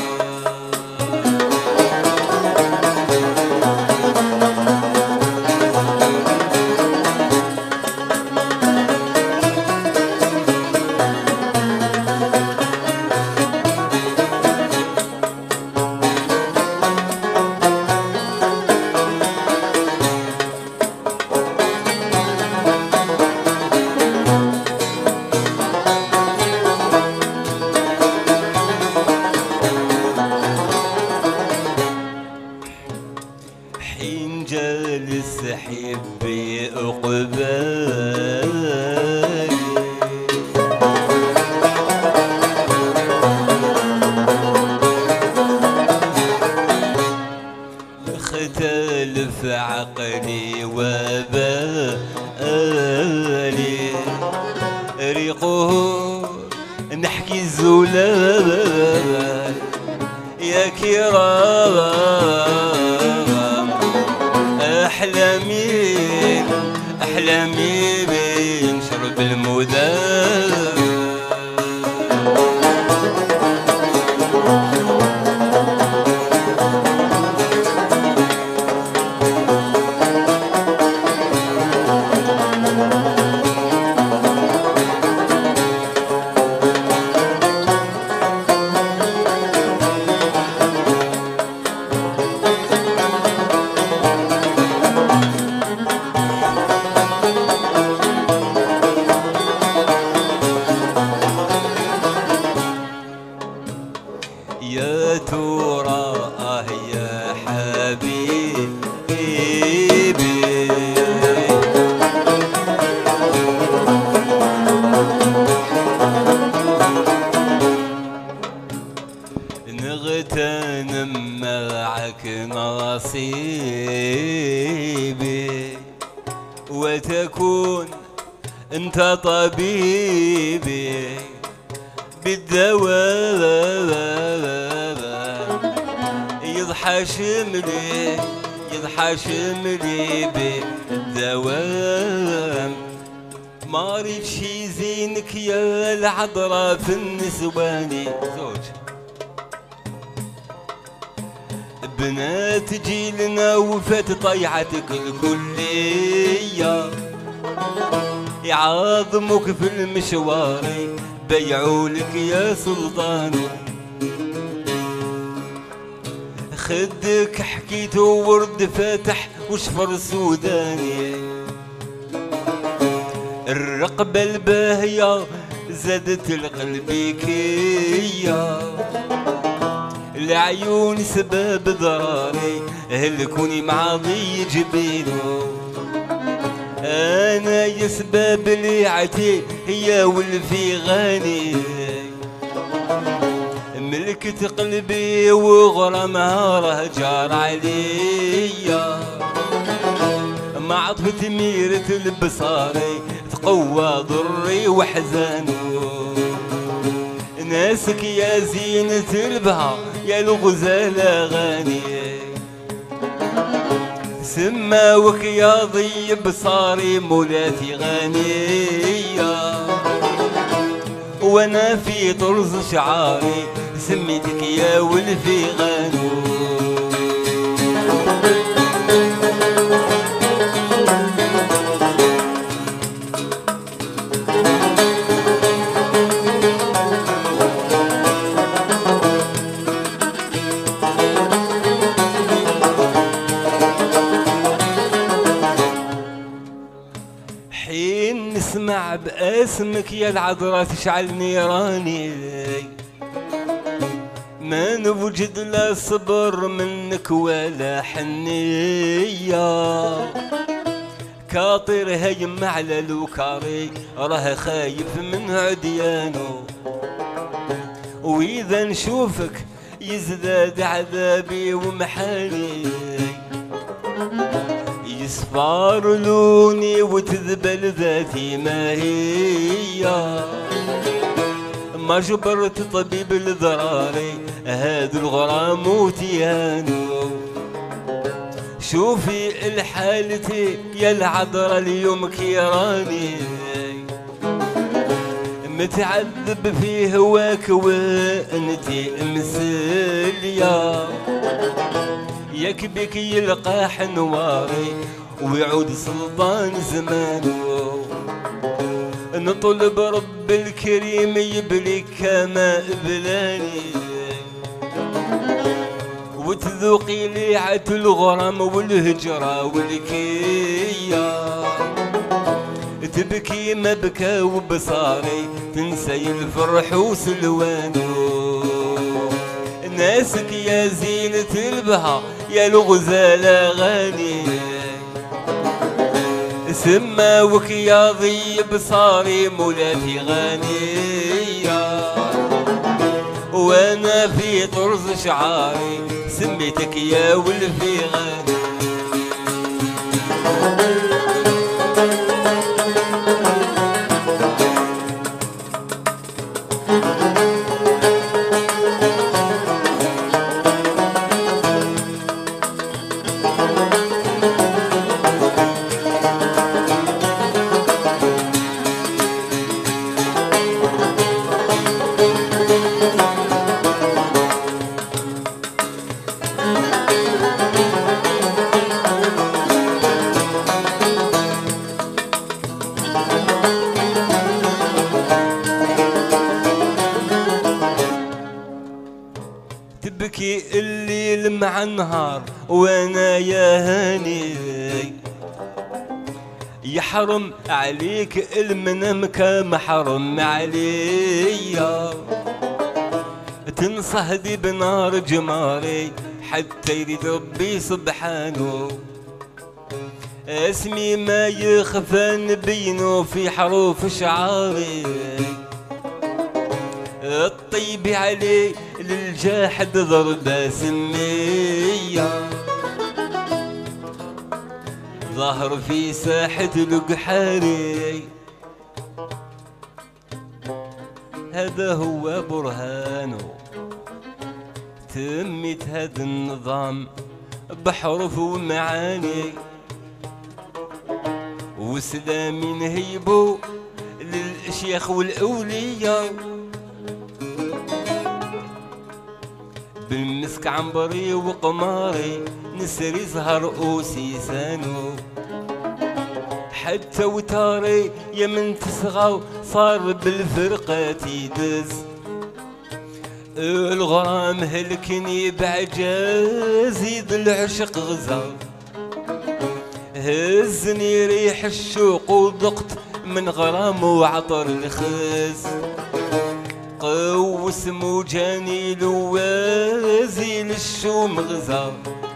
[SPEAKER 1] حين جالس حبي أقبالي اختلف عقلي وبالي ريقه نحكي الزلال يا كرام أحلامي بنشرب المدام يا ترى يا حبيبي نغتنم معك نصيبي وتكون انت طبيبي بالدوام يضحى شملي بالدوام ما ريت شي زينك يا العذراء في النسواني زوج بنات جيلنا وفات طيعتك الكلية يعاظمك في المشوار بيعولك يا سلطان خدك حكيت ورد فاتح وشفر سوداني الرقبة الباهية زادت القلب كيا العيون سباب ضراري هلكوني معاضي جبينو انا يا سباب ليعتي هي والفي غاني ملكت قلبي وغرامها راه جار عليا ما عطفت ميرة البصاري تقوى ضري وحزانو ناسك يا زينة البها يا الغزالة غاني سماوك يا ضي بصاري مولاتي غنية وانا في طرز شعاري سميتك يا ولفي غانو حين نسمع باسمك يا العذراء تشعل نيراني ما نوجد لا صبر منك ولا حنية كاطير هيم على الوكاري راه خايف من عديانو، واذا نشوفك يزداد عذابي ومحالي، يصفار لوني وتذبل ذاتي ما هي، ما جبرت طبيب لضراري هاد الغرام وتيانو. شوفي الحالتي يا العذرا اليوم كيراني، متعذب في هواك وانتي مسلية، ياك بك يلقى حنواري ويعود سلطان زمانه، نطلب رب الكريم يبليك كما بلاني، وتذوقي ليعة الغرام والهجرة والكية، تبكي مبكى وبصاري تنسي الفرح وسلوانو، ناسك يا زينة البها يا الغزالة غاني، سماوك يا ضي بصاري مولاتي غانية، وانا في طرز شعاري سميتك يا ولفي غاني. تبكي الليل مع النهار وانا يا هاني، يحرم عليك المنام كما حرم عليا، تنصهدي بنار جماري حتى يريد ربي سبحانه، اسمي ما يخفى نبينه في حروف شعاري، الطيب عليه للجاحد ضربة سمية، ظهر في ساحة القحاري، هذا هو برهانه، تمت هذا النظام بحرف ومعاني، وسلام نهيبو للشيخ والأولياء، بالمسك عنبري وقماري نسري زهر وسيسانو، حتى وتاري يا من تصغى صار بالفرقة يدز، الغرام هلكني بعجاز يد العشق غزا، هزني ريح الشوق وضقت من غرام وعطر الخز، قوس موجاني لوازي للشوم غزا،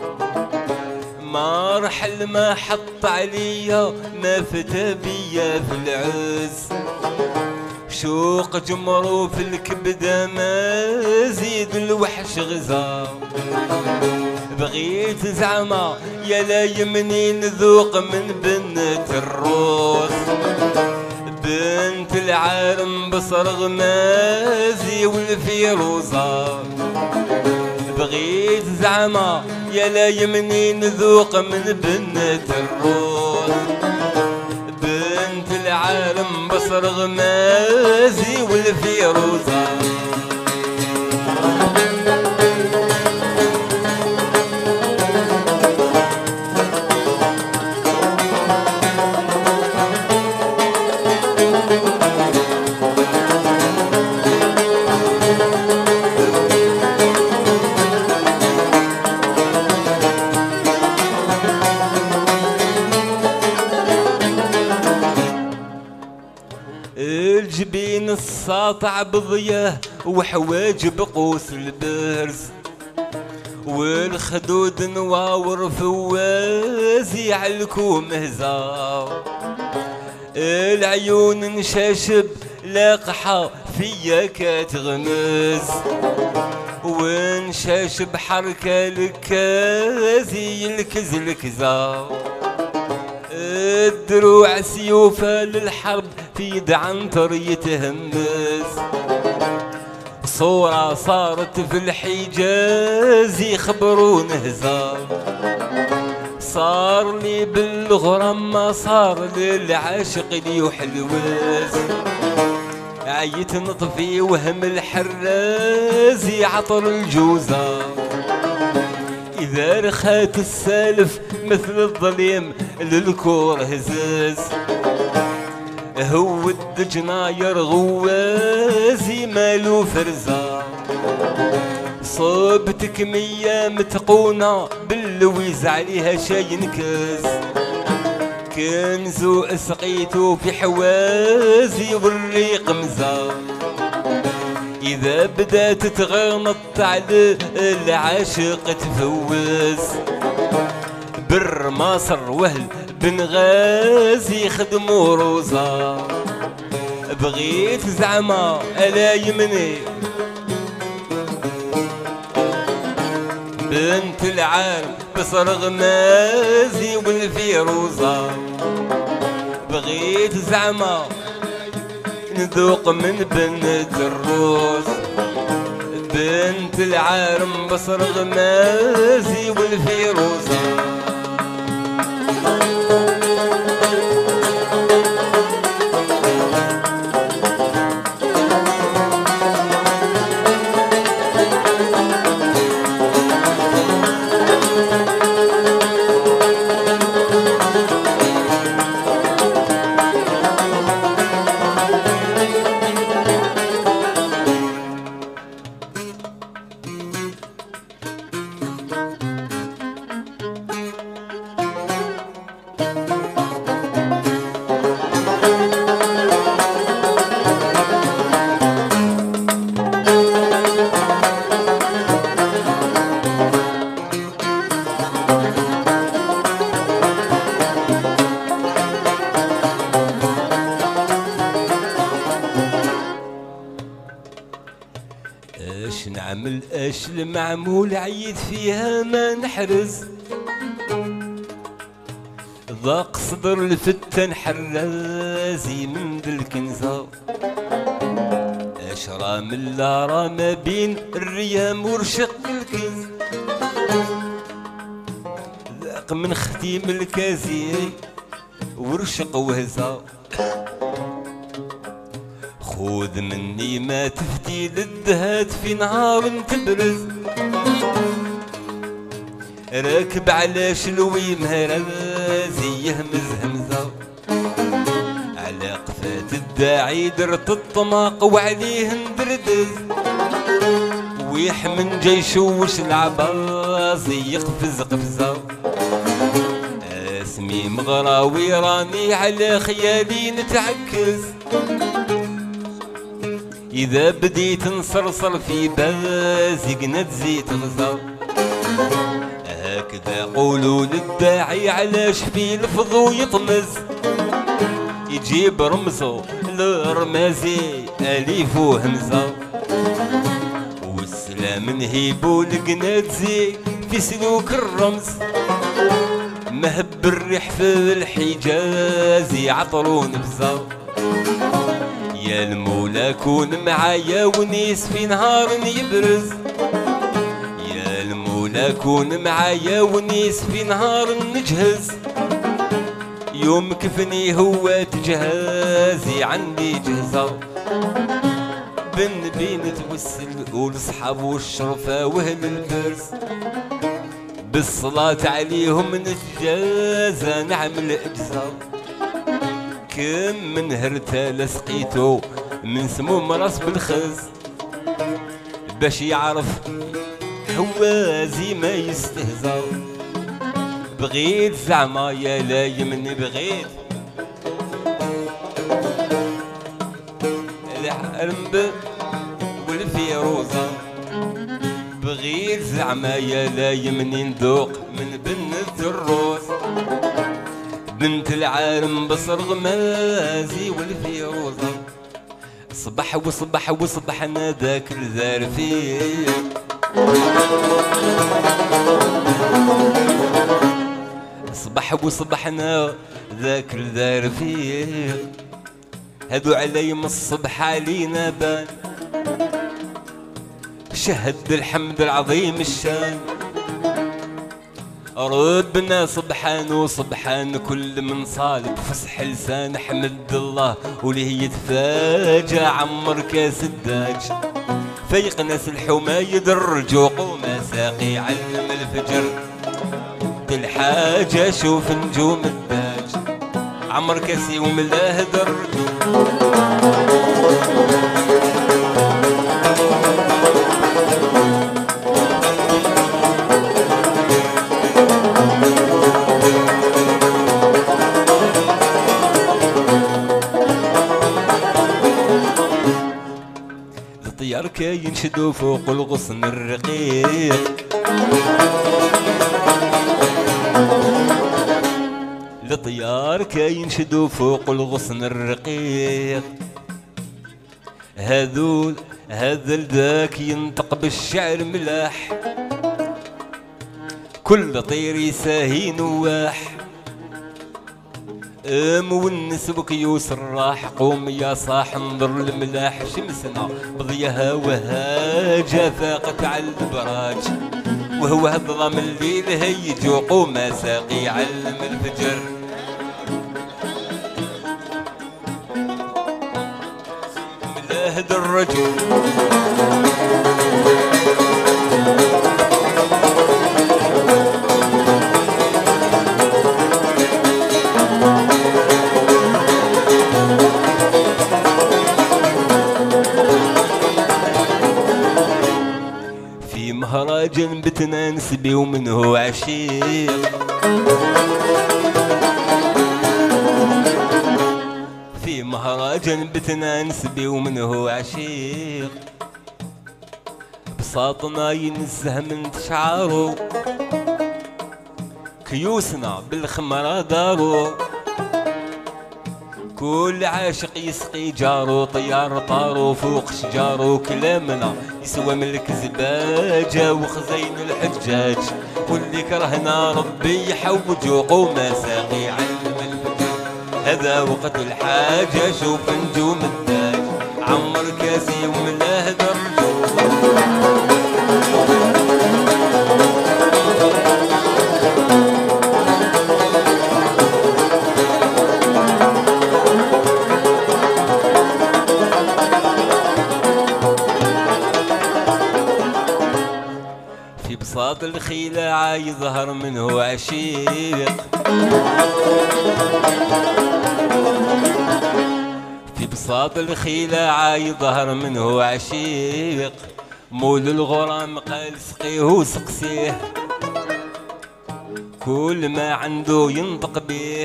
[SPEAKER 1] ما رحل ما حط عليا ما فتا بيا في العز، شوق جمرو في الكبدة ما زيد الوحش غزا، بغيت زعما يا لا يمني نذوق من بنت الروس، بنت العالم بصرغ مازي والفيروزة، بغيت زعما يا لا يمني نذوق من بنت الروس، بنت العالم بصرغ مازي والفيروزة. الجبين الساطع بضياه وحواجب قوس البرز، والخدود نواور فوازي عالكوم هزار، العيون نشاشب لاقحة فيا كتغمز، ونشاشب حركة الكازي الكز الكزا، الدروع سيوفة للحرب في يد عنتر يتهمز، صورة صارت في الحجاز يخبرون هزار، صار لي بالغرام ما صار للعاشق اللي يحلوز، عيت نطفي وهم الحراز يعطر الجوزة، إذا رخات السالف مثل الظليم للكور هزاز، هو الدجناير غوازي مالو فرزة، صوبتك مية متقونة باللويز عليها شاي نكز، كنزو اسقيتو في حوازي والريق مزار، إذا بدات تغنط على العاشق تفوز، بر ماصر وهل بن غازي خدمو روزا، بغيت زعما ألا يمني بنت العالم بصر غمازي والفيروزة، بغيت زعما نذوق من بنت الروز، بنت العالم بصر غمازي والفيروزة. اش نعمل اش المعمول عيد فيها ما نحرز، ضاق صدر الفتن حرازي من ذا الكنزة، اش رام لا رام بين الريام ورشق الكنز، ذاق من ختيم الكازي ورشق وهزا، خذ مني ما تفتي للدهات في نهار تبرز، راكب على شلوي مهرازي يهمز همزة، على قفات الداعي درت الطماق وعليه ندردز، ويح من جاي يشوش العبازي يقفز قفزة، اسمي مغراوي راني على خيالي نتعكز، إذا بديت نصرصر في بازي قنات زيت غزا، هكذا قولوا للداعي علاش في لفظو يطمز، يجيب رمزو لرمازي أليف وهمزة، والسلام نهيبو لقنات زي في سلوك الرمز، مهب الريح في الحجاز يعطرون بزا، يا المولى كون معايا ونيس في نهار يبرز، يا المولى كون معايا ونيس في نهار نجهز، يوم كفني هو تجهازي عندي جهزة، بن بين توسل والصحاب والشرفة وهل البرز، بالصلاة عليهم نتجازى نعمل اجزاء، كم من هرتا لسقيتو من سموم راس بالخز، باش يعرف هوازي ما يستهزا، بغيت زعما يا لا يمني بغيت الحرب والفيروزة، غير زعما يا لاي منين ذوق من بنت الروس بنت العالم بصر غمازي والفيروز صبح وصبح وصبح انا ذاك الزار فيه صبح وصبحنا ذاك الدار فيه هذو علي من الصبح علينا بان شهد الحمد العظيم الشان ربنا سبحان وسبحان كل من صالب فصح لسان حمد الله وليه يتفاجأ عمر كاس الداج فيق ناس الحمايد الرجوق وما ساقي علم الفجر الحاجة شوف نجوم الداج عمر كاسي وملاه الرجوق الطيار كاين شدو فوق الغصن الرقيق الطيار كاين شدو فوق الغصن الرقيق هذا الذاك ينطق بالشعر ملاح كل طير يساهي نواح مونس وكيوس الراح قوم يا صاح انظر الملاح شمسنا بضيها وهاجا فاقت على البراج وهو هضلم الليل هيج وقوم ساقي علم الفجر ملاهد الرجل مهرجان بتنا نسبي ومنه عشيق في مهرجان بتنا نسبي ومنه عشيق بساطنا ينزه من شعاره كيوسنا بالخمرة دارو كل عاشق يسقي جارو طيار طارو فوق شجارو كلامنا يسوى ملك زباجة وخزين الحجاج واللي كرهنا ربي يحوج وقوم ساقي علم الفجر هذا وقت الحاجة شوف نجوم الداج عمر كاسي وملاه درجو بساط الخيلة يظهر منه عشيق في بساط الخيلة يظهر منه عشيق مول الغرام قال سقيه وسقسيه كل ما عنده ينطق بيه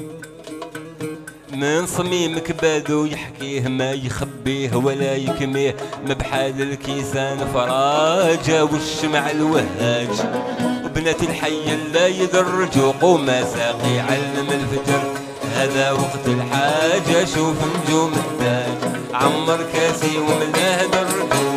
[SPEAKER 1] من صميم كبادو يحكيه ما يخبيه ولا يكميه ما بحال الكيسان فراجة والشمع الوهاج وبنات الحي لا يدرجوا قوم ساقي علم الفجر هذا وقت الحاجة شوف نجوم الداج عمر كاسي وملاه درجو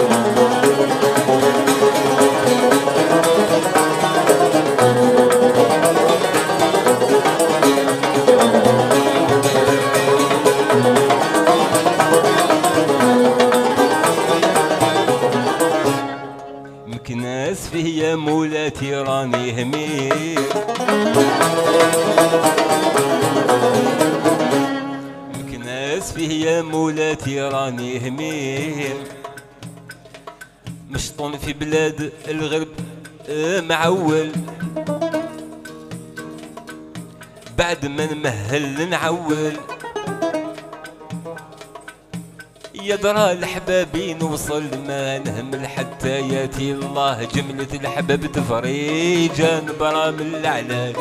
[SPEAKER 1] مكناس فيه يا مولاتي راني همير مكناس فيه يا مولاتي راني همير مشطون في بلاد الغرب معول بعد ما نمهل نعول يا درا الحبابي نوصل ما نهمل حتى ياتي الله جملة الحباب تفريجا نبرا من العلاج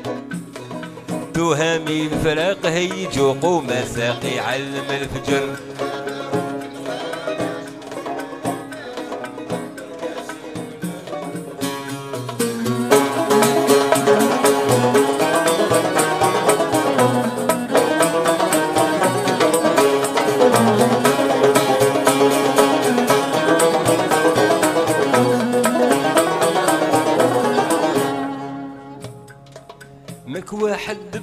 [SPEAKER 1] تهامي الفراق هيج وقوم ساقي علم الفجر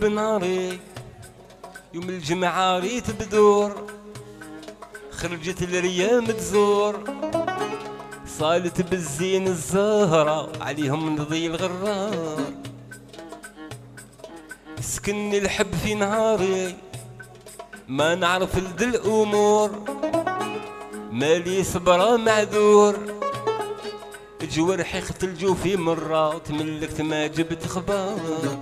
[SPEAKER 1] بناري يوم الجمعة ريت بدور، خرجت الريام تزور، صالت بالزين الزهرة عليهم نضي الغرار. سكني الحب في نهاري ما نعرف لد الأمور، مالي صبرة معذور، جوارحي اختلجوا في مرة تملكت ما جبت خبار.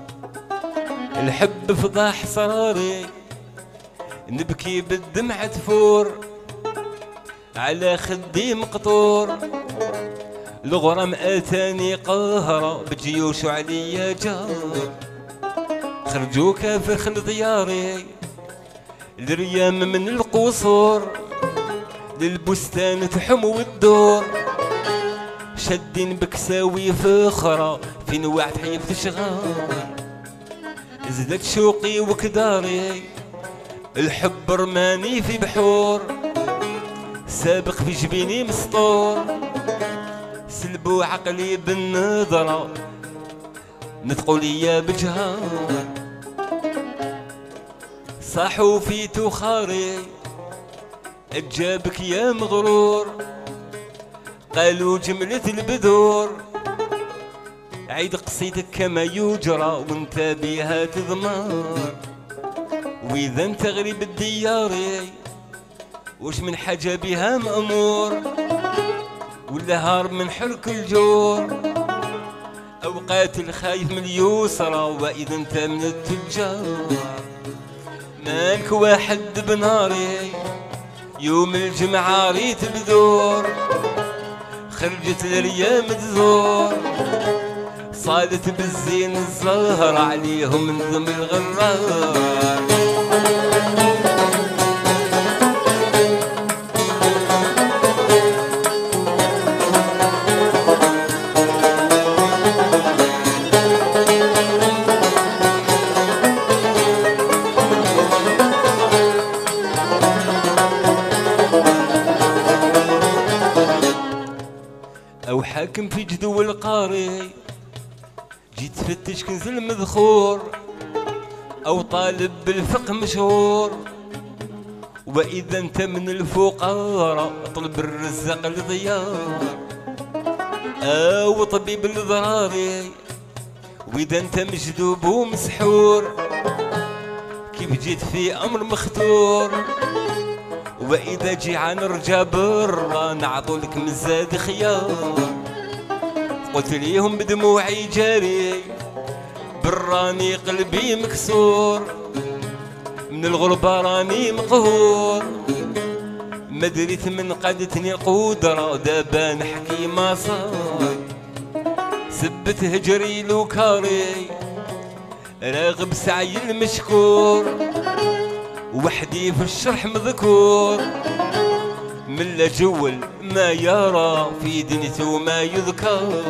[SPEAKER 1] الحب فضاح صراري نبكي بالدمع تفور، على خدي مقطور، الغرام اتاني قهرة بجيوش عليا جار. خرجوا كافر خل دياري الريام من القصور، للبستان تحمو الدور، شادين بكساوي فخرة في نواع تحيب تشغال. زدت شوقي وكداري الحب رماني في بحور، سابق في جبيني مسطور، سلبوا عقلي بالنظرة نطقوا ليا بجهار. صاحوا في تخاري اجابك يا مغرور، قالوا جملة البذور عيد قصيدك كما يجرى وانت بيها تضمار. واذا انت غريب الدياري وش من حاجة بها مأمور، ولا هارب من حرك الجور، اوقات الخايف من اليسرى واذا انت من التجار. مالك واحد بناري يوم الجمعة ريت بدور، خرجت الريام تزور، صالت بالزين الزهر عليهم من ذم الغرار. أو حاكم في جدو القاري جيت تفتش كنز المذخور، أو طالب بالفقه مشهور، وإذا أنت من الفقراء اطلب الرزاق لضيار، أو طبيب الضراري، وإذا أنت مجذوب ومسحور كيف جيت في أمر مختور، وإذا جيعان رجع برا نعطولك مزاد خيار. قلت ليهم بدموعي جاري براني قلبي مكسور، من الغربة راني مقهور، ما دريت من قادتني القدرة دابا نحكي ما صار. سبت هجري لوكاري راغب سعي المشكور، وحدي في الشرح مذكور، من لا جول ما يرى في دنيته ما يذكر.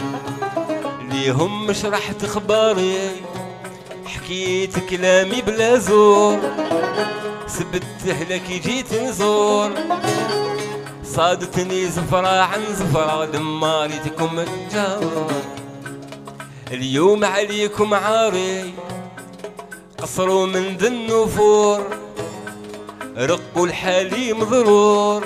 [SPEAKER 1] ليهم شرحت اخباري حكيت كلامي بلا زور، سبت لك جيت نزور، صادتني زفرة عن زفرة لما ريتكم الجار. اليوم عليكم عاري قصروا من ذي النفور، رقوا الحالي مضرور،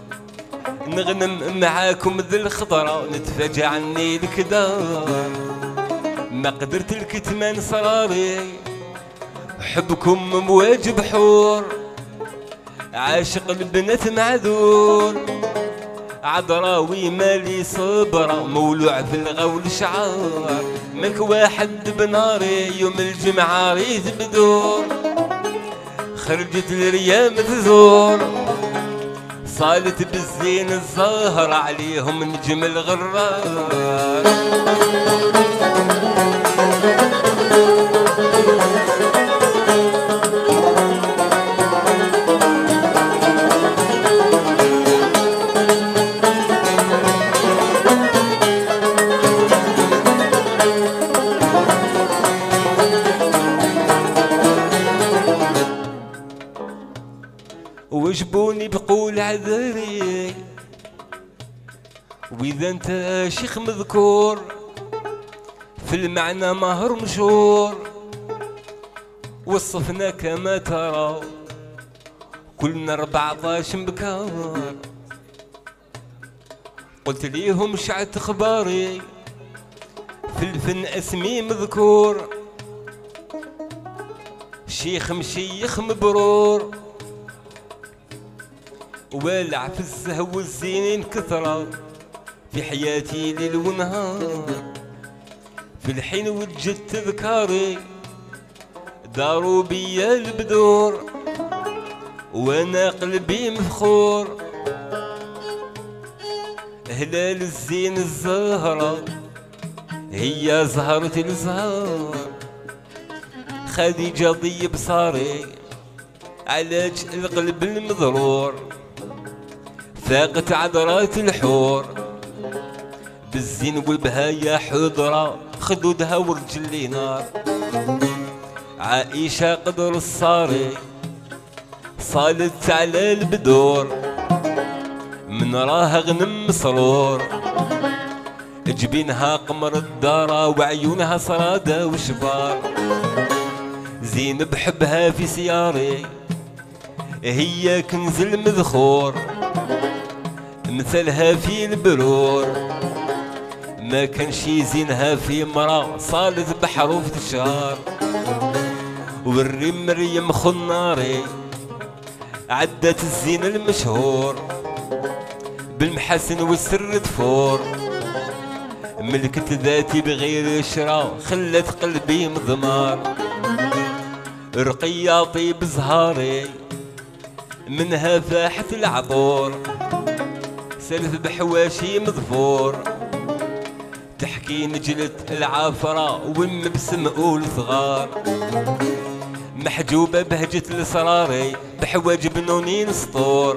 [SPEAKER 1] نغنم معاكم ذي الخضرة نتفاجأ عني الكدار. ما قدرت الكتمان صراري حبكم مواجب حور، عاشق البنات معذور، عذراوي مالي صبرة مولوع في الغول شعار. ماك واحد بناري يوم الجمعة ريت بدور، خرجت الريام تزور، صالت بالزين الزهر عليهم نجم الغرار. وجبوني بقول عذري واذا انت شيخ مذكور، في المعنى ماهر مشهور، وصفنا كما ترى كلنا 14 بكار. قلت ليهم شعت اخباري في الفن اسمي مذكور، شيخ مشيخ مبرور، والع في الزهو والزينين كثرة في حياتي ليل ونهار. في الحين وجدت تذكاري داروا بيا البدور، وانا قلبي مفخور. هلال الزين الزهرة هي زهرة الزهر، خديجة ضي بصاري علاج القلب المضرور. فاقت عذرات الحور بالزين والبهايا حضرة، خدودها ورجلي نار. عائشة قدر الصاري صالت على البدور، من راها غنم مسرور. جبينها قمر الدارة وعيونها صرادة وشبار. زينب بحبها في سياري هي كنز المذخور، مثلها في البرور ما كانش يزينها في مرا صالت بحروف الشهر. والريم مريم خناري عدت الزين المشهور، بالمحسن والسر تفور. ملكت ذاتي بغير شرا خلت قلبي مضمار. رقية طيب زهاري منها فاحت العطور، سلف بحواشي مظفور. تحكي نجلة العافرة والمبسم قول صغار، محجوبة بهجة الصراري بحواج بنونين سطور.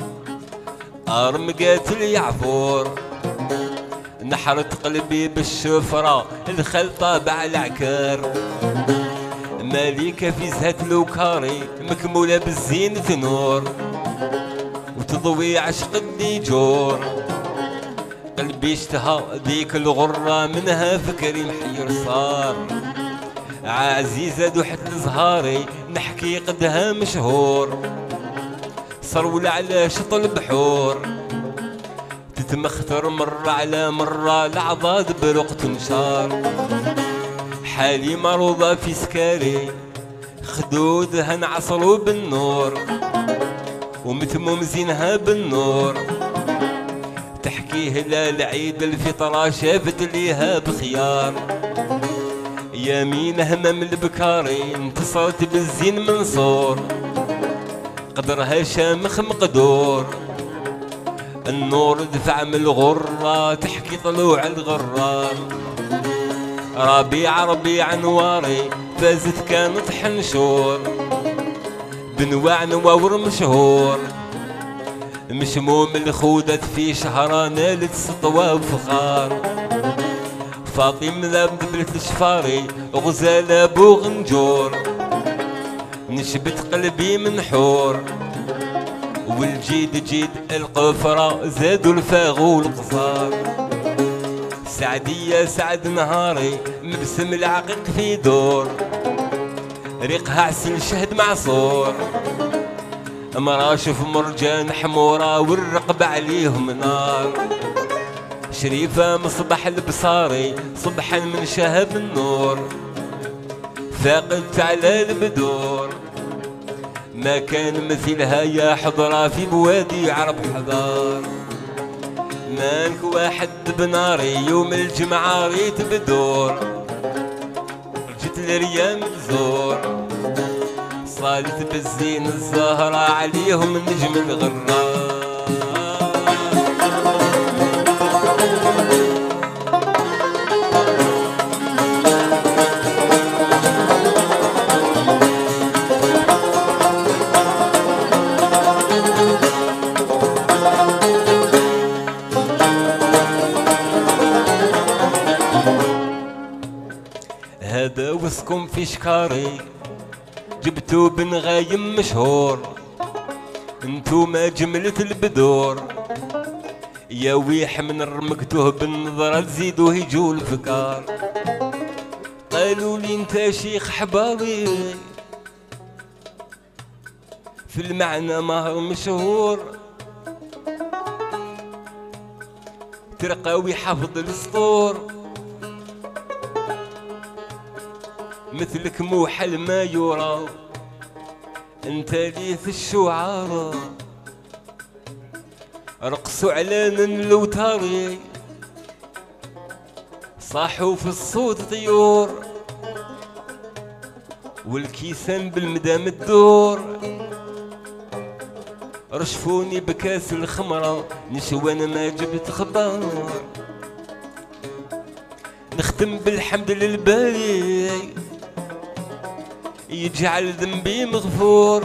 [SPEAKER 1] أرمقات اليعفور نحرت قلبي بالشفرة، الخلطة باع العكار. ماليكة في زهة الوكاري مكمولة بالزينة نور، وتضوي عشق الديجور. قلبي اشتهى ديك الغرة منها فكري محير صار. عزيزة دوحة الزهاري نحكي قدها مشهور، صرول على شط البحور. تتمختر مرة على مرة العضاد برقت نشار. حالي مرضى في سكاري خدودها نعصروا بالنور، ومتموم زينها بالنور. تحكي هلال عيد الفطرة شافت ليها بخيار. يمين همم البكاري انتصرت بالزين منصور، قدرها شامخ مقدور. النور دفع من الغرة تحكي طلوع الغرار. ربيع نواري فازت كانت حنشور، بنواع نواور مشهور. مشموم الخودة في شهرة نالت سطوة وفخار. فاطمة مدبلت الشفاري غزالة بوغنجور، نشبت قلبي منحور. والجيد جيد القفرة زادوا الفاغ والقصار. سعدية سعد نهاري مبسم العقيق في دور، ريقها عسل شهد معصور. مراشف مرجان حمورة والرقب عليهم نار. شريفة مصباح البصاري صبحا من شهب النور، ثاقلت على البدور. ما كان مثلها يا حضرة في بوادي عرب حضار. مالك واحد بناري يوم الجمعة ريت بدور، جيت لريام بزور. صالت بالزين الزهرة عليهم نجم الغرار. هذا وسكم في شكاري جبتو بن غايم مشهور، انتو ما جملة البدور. يا ويح من رمقتوه بالنظرة تزيدوه يجو الفكار. قالوا لي انت شيخ حبابي في المعنى مهر مشهور، ترقاوي حفظ السطور، مثلك موحل ما يرى، انت لي في الشعراء، رقصوا على اللوتاري، صاحوا في الصوت طيور، والكيسان بالمدام الدور، رشفوني بكاس الخمرة، نشوى انا ما جبت خبر، نختم بالحمد للباري يجعل ذنبي مغفور،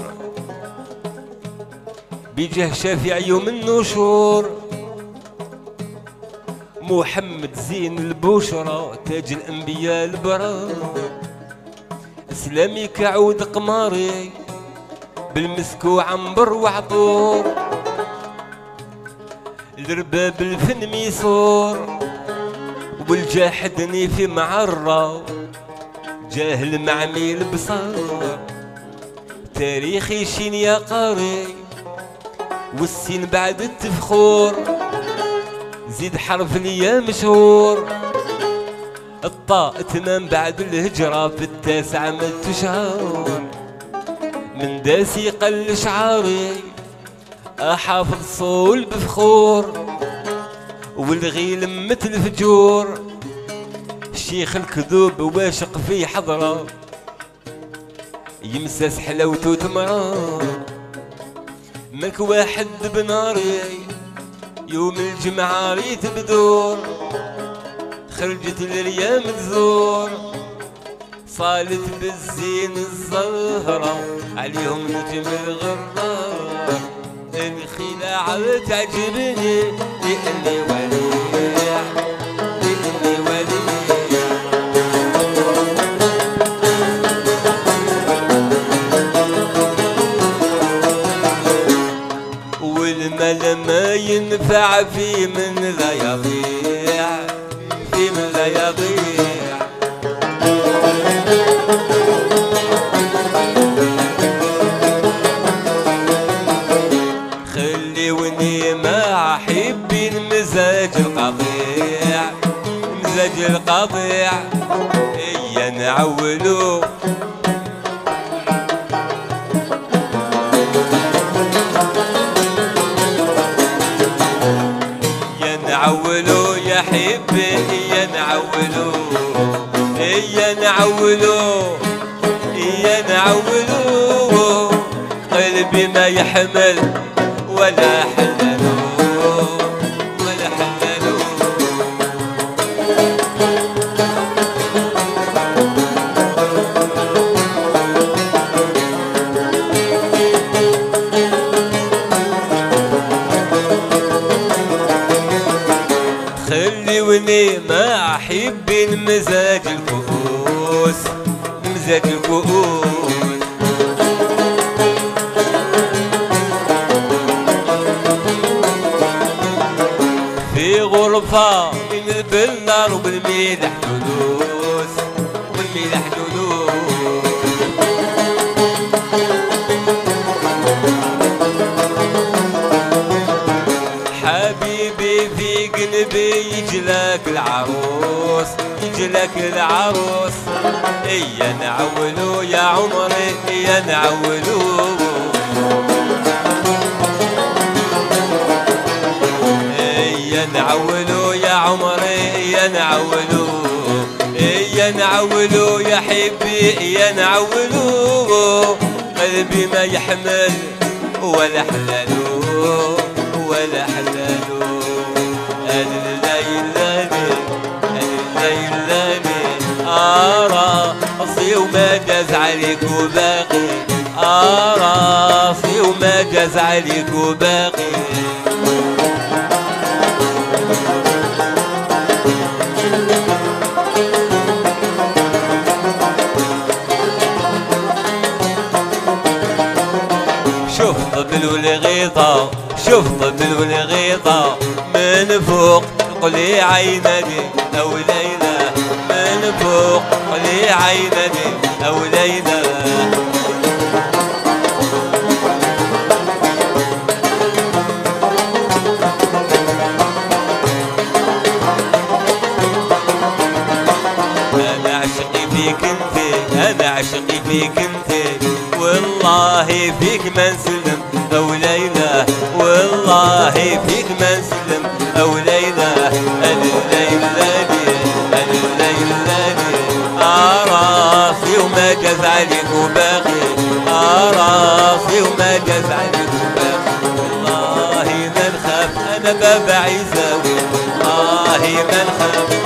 [SPEAKER 1] بجاه شافع يوم النشور، محمد زين البشرى تاج الانبياء البرار، اسلامي كعود قماري بالمسك وعنبر وعطور، الرباب الفن ميسور، والجاحدني في معرة جاهل معمي البصار، تاريخي شين يا قاري والسين بعد التفخور، زيد حرف ليا مشهور، الطاء تمام بعد الهجرة في التاسع ملت شهر، من داسي قل شعاري احافظ صول بفخور، والغيل مثل فجور، الشيخ الكذوب واشق في حضرة يمسس حلاوته تمرة، ملك واحد بناري يوم الجمعة ريت بدور، خرجت الايام تزور، صالت بالزين الزهرة عليهم نجم الغرار، الخلاعة تعجبني لاني وليع لاني وليع، والمال ما ينفع في من لا يضيع في من لا يضيع، خليوني مع حبي المزاج القطيع مزاج القطيع، هيا نعولو نعولو يا حبي، يا نعولو يا نعولو يا نعولو، قلبي ما يحمل ولا حللو ولا حللو، خليوني مع حبي مزاج الكؤوس مزاج الكؤوس، في غرفة من البنار وبالميلح جلوس والميلح جلوس، حبيبي في قلبي يجلك العروس يجلك العروس، يا نعولو يا عمري يا نعولو، يا نعولو يا عمري يا نعولو يا نعولو يا حبي يا نعولو، قلبي ما يحمل ولا حلالو ولا حلالو، راسي وما جاز عليك وباقي، راسي وما جاز عليك وباقي، شوف طبل والغيطة شوف طبل والغيطة من فوق قلي عينني أو ليلى، من فوق قلي عينني أو ليلى، فيك انت والله فيك ما نسلم او لا اله والله فيك ما نسلم او لا اله راسي وما جاز عليك وباقي راسي وما جاز عليك وباقي والله ما نخاف انا بابا عيساوي والله ما نخاف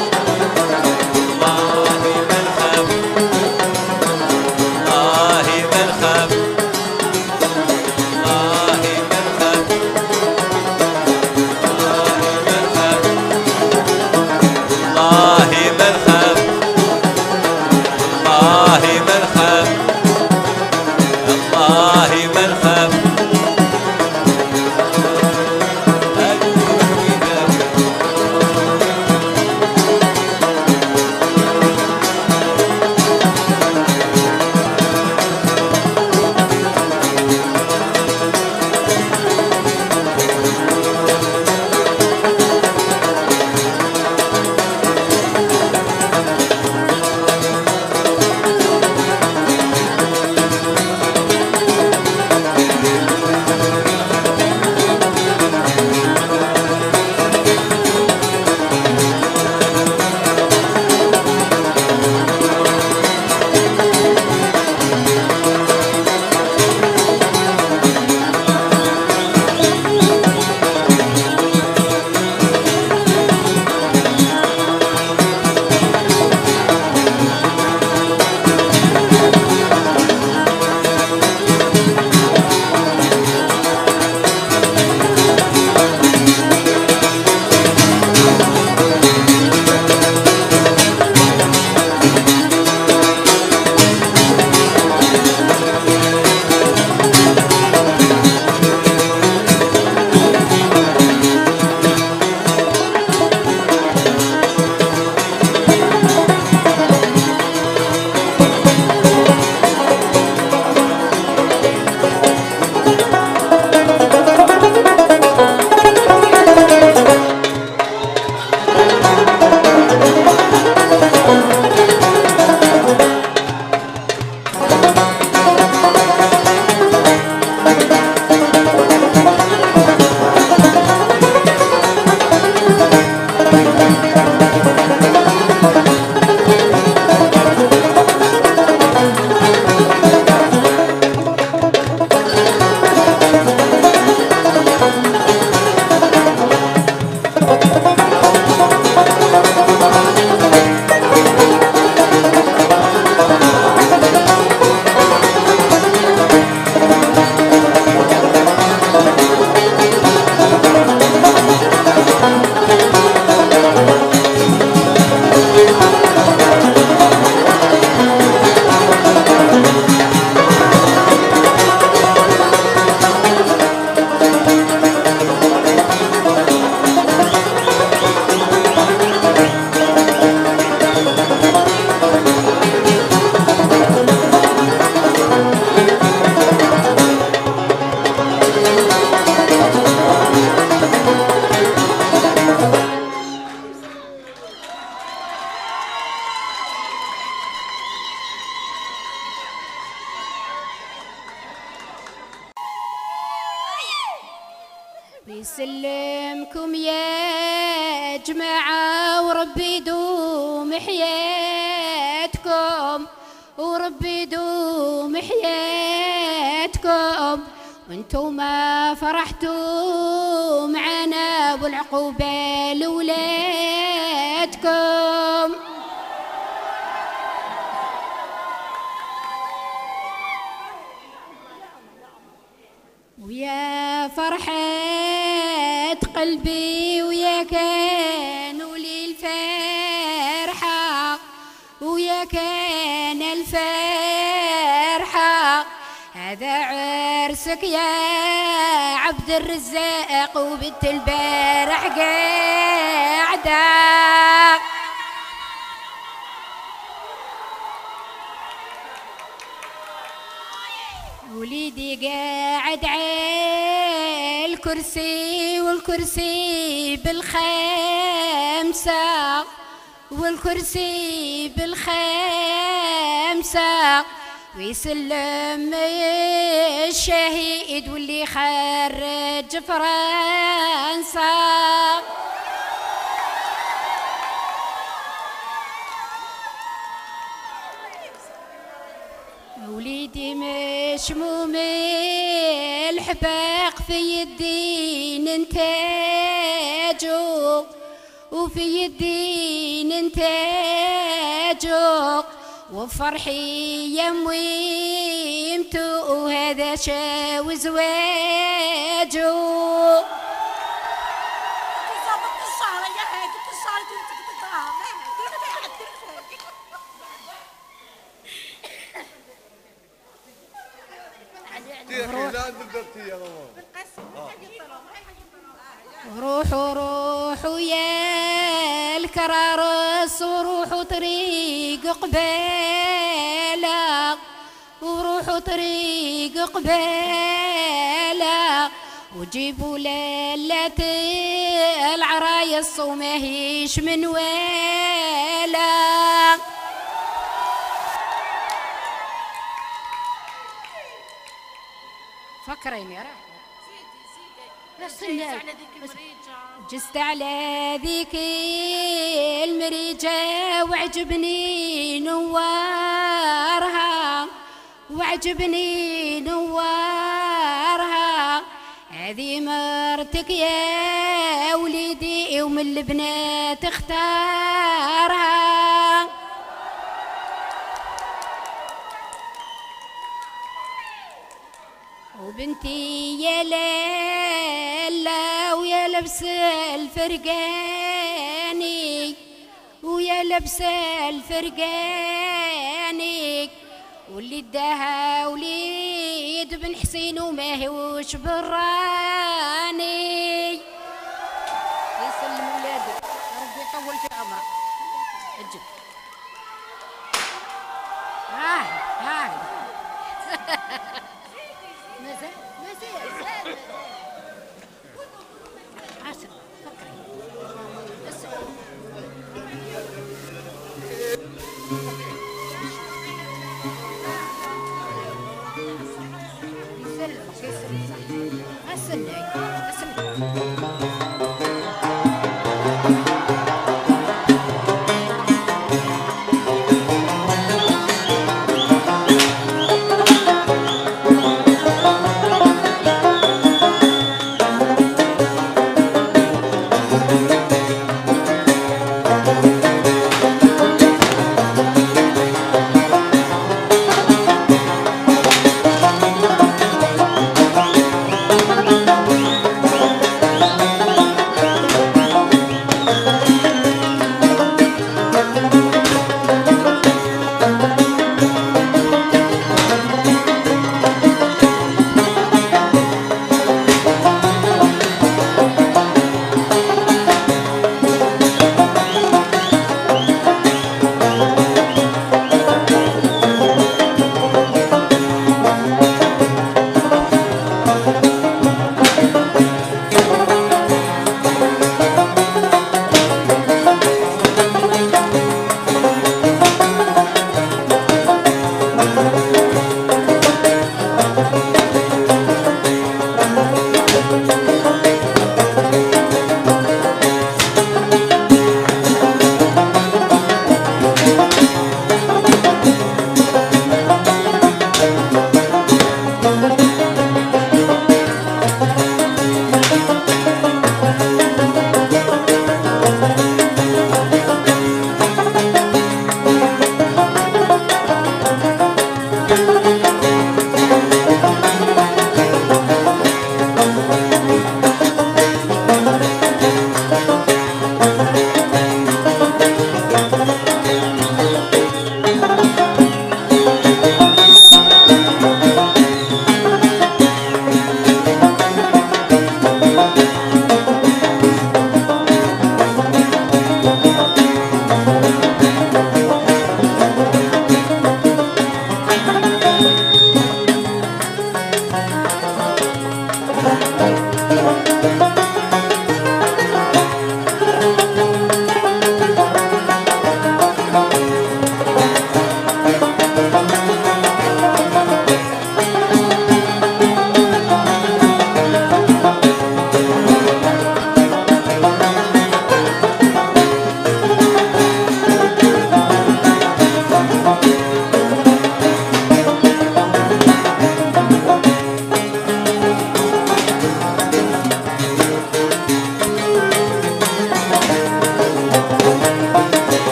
[SPEAKER 2] بيسلمكم يا جماعة وربي يدوم حياتكم وربي يدوم حياتكم وانتو ما فرحتوا معنا والعقوبة لولادكم. ويا فرحة قلبي ويا كانوا لي الفرحة ويا كان الفرحة هذا عرسك يا عبد الرزاق وبنت البارح قاعدة وليدي قاعد على الكرسي والكرسي بالخمسة والكرسي بالخمسة ويسلم الشهيد واللي خرج فرنسا. وليدي مشموم الحباق في الدين انتاجو، وفي الدين انتاجو، وفرحي يموي يمتو وهذا شاو زواجو. روحوا روحوا يا الكرارس، وروحوا طريق قبالة، وروحوا طريق قبالة، وجيبوا ليلة العرايس وماهيش من والا. فكريني راح جست على ذيك المريجة، وعجبني نوارها، وعجبني نوارها، هذه مرتك يا وليدي ومن البنات اختارها. وبنتي يا لالا ويا لبس الفرقاني، ويا لبس الفرقاني، واللي اداها وليد بن حسين وما هوش براني. يسلم ولادك ربي يطول في عمرك. اجب هاي مازال عسل فكري يسلم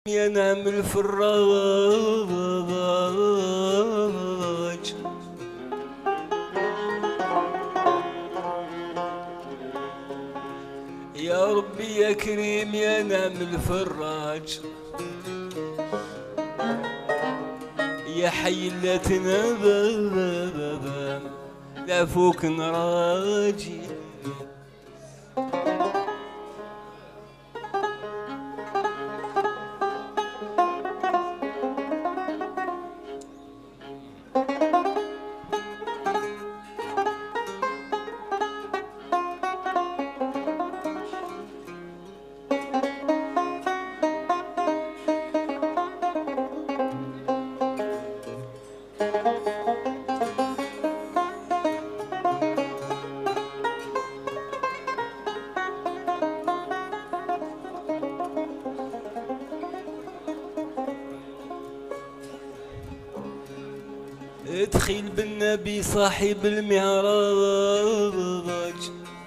[SPEAKER 1] يا نعم الفراج، يا ربي يا كريم يا نعم الفراج، يا حي لا تنام لا فوك نراجي. ادخل بالنبي صاحب المعراج،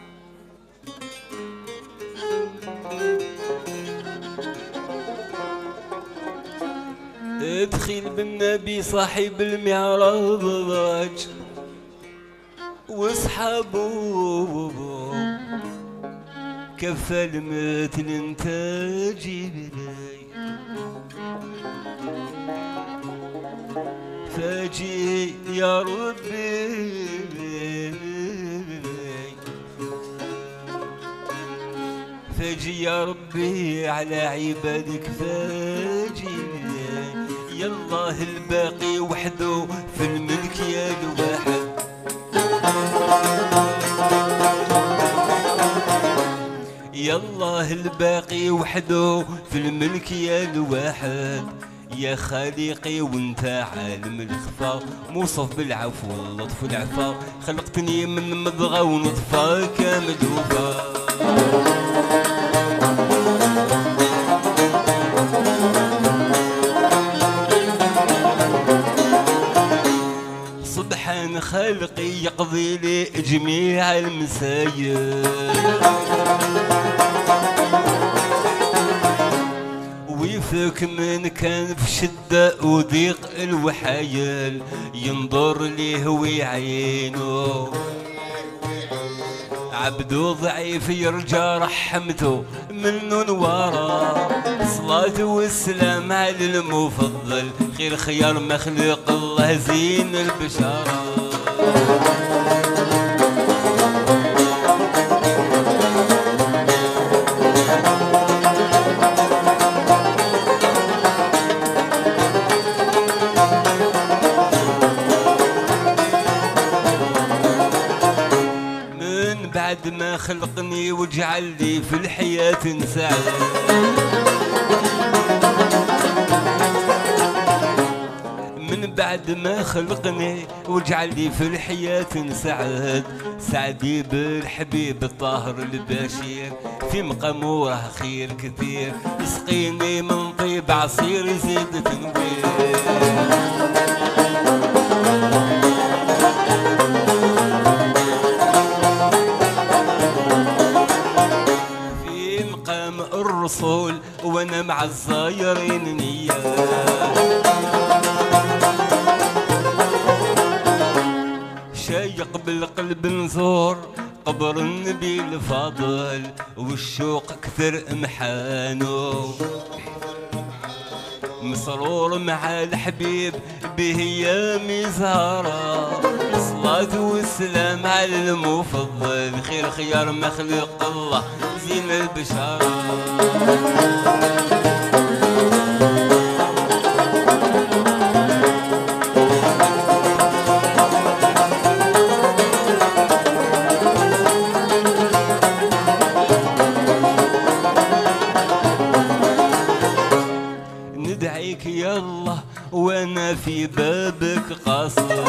[SPEAKER 1] ادخل بالنبي صاحب المعراج، واصحابه كفى المثل انتاجي بلاي، فاجي يا ربي فاجي يا ربي على عبادك، فاجي يا الله الباقي وحده في الملك يا الواحد، يا الله الباقي وحده في الملك يا الواحد، يا خالقي وانت عالم الخفا، موصف بالعفو واللطف والعفا، خلقتني من مضغة ونطفة كمدوبة. سبحان خالقي يقضي لي جميع المسايب، ويفك من كان في شدة وضيق الوحايل، ينظر ليه ويعينه عبدو ضعيف يرجى رحمته من ورا، صلاة والسلام على المفضل خير خيار مخلوق الله زين البشارة. بعد ما خلقني وجعل لي في الحياة سعادة، من بعد ما خلقني وجعل لي في الحياة سعاد، سعدي بالحبيب الطاهر البشير، في مقامه خير كثير، يسقيني من طيب عصير يزيد تنوير. الرسول وانا مع الزايرين نية، شايق بالقلب نزور قبر النبي الفاضل، والشوق كثر امحانه، مسرور مع الحبيب به يا مزارة، الصلاة والسلام على المفضل خير خيار مخلوق الله زين البشارة. ندعيك يا الله وانا في بابك قاصد،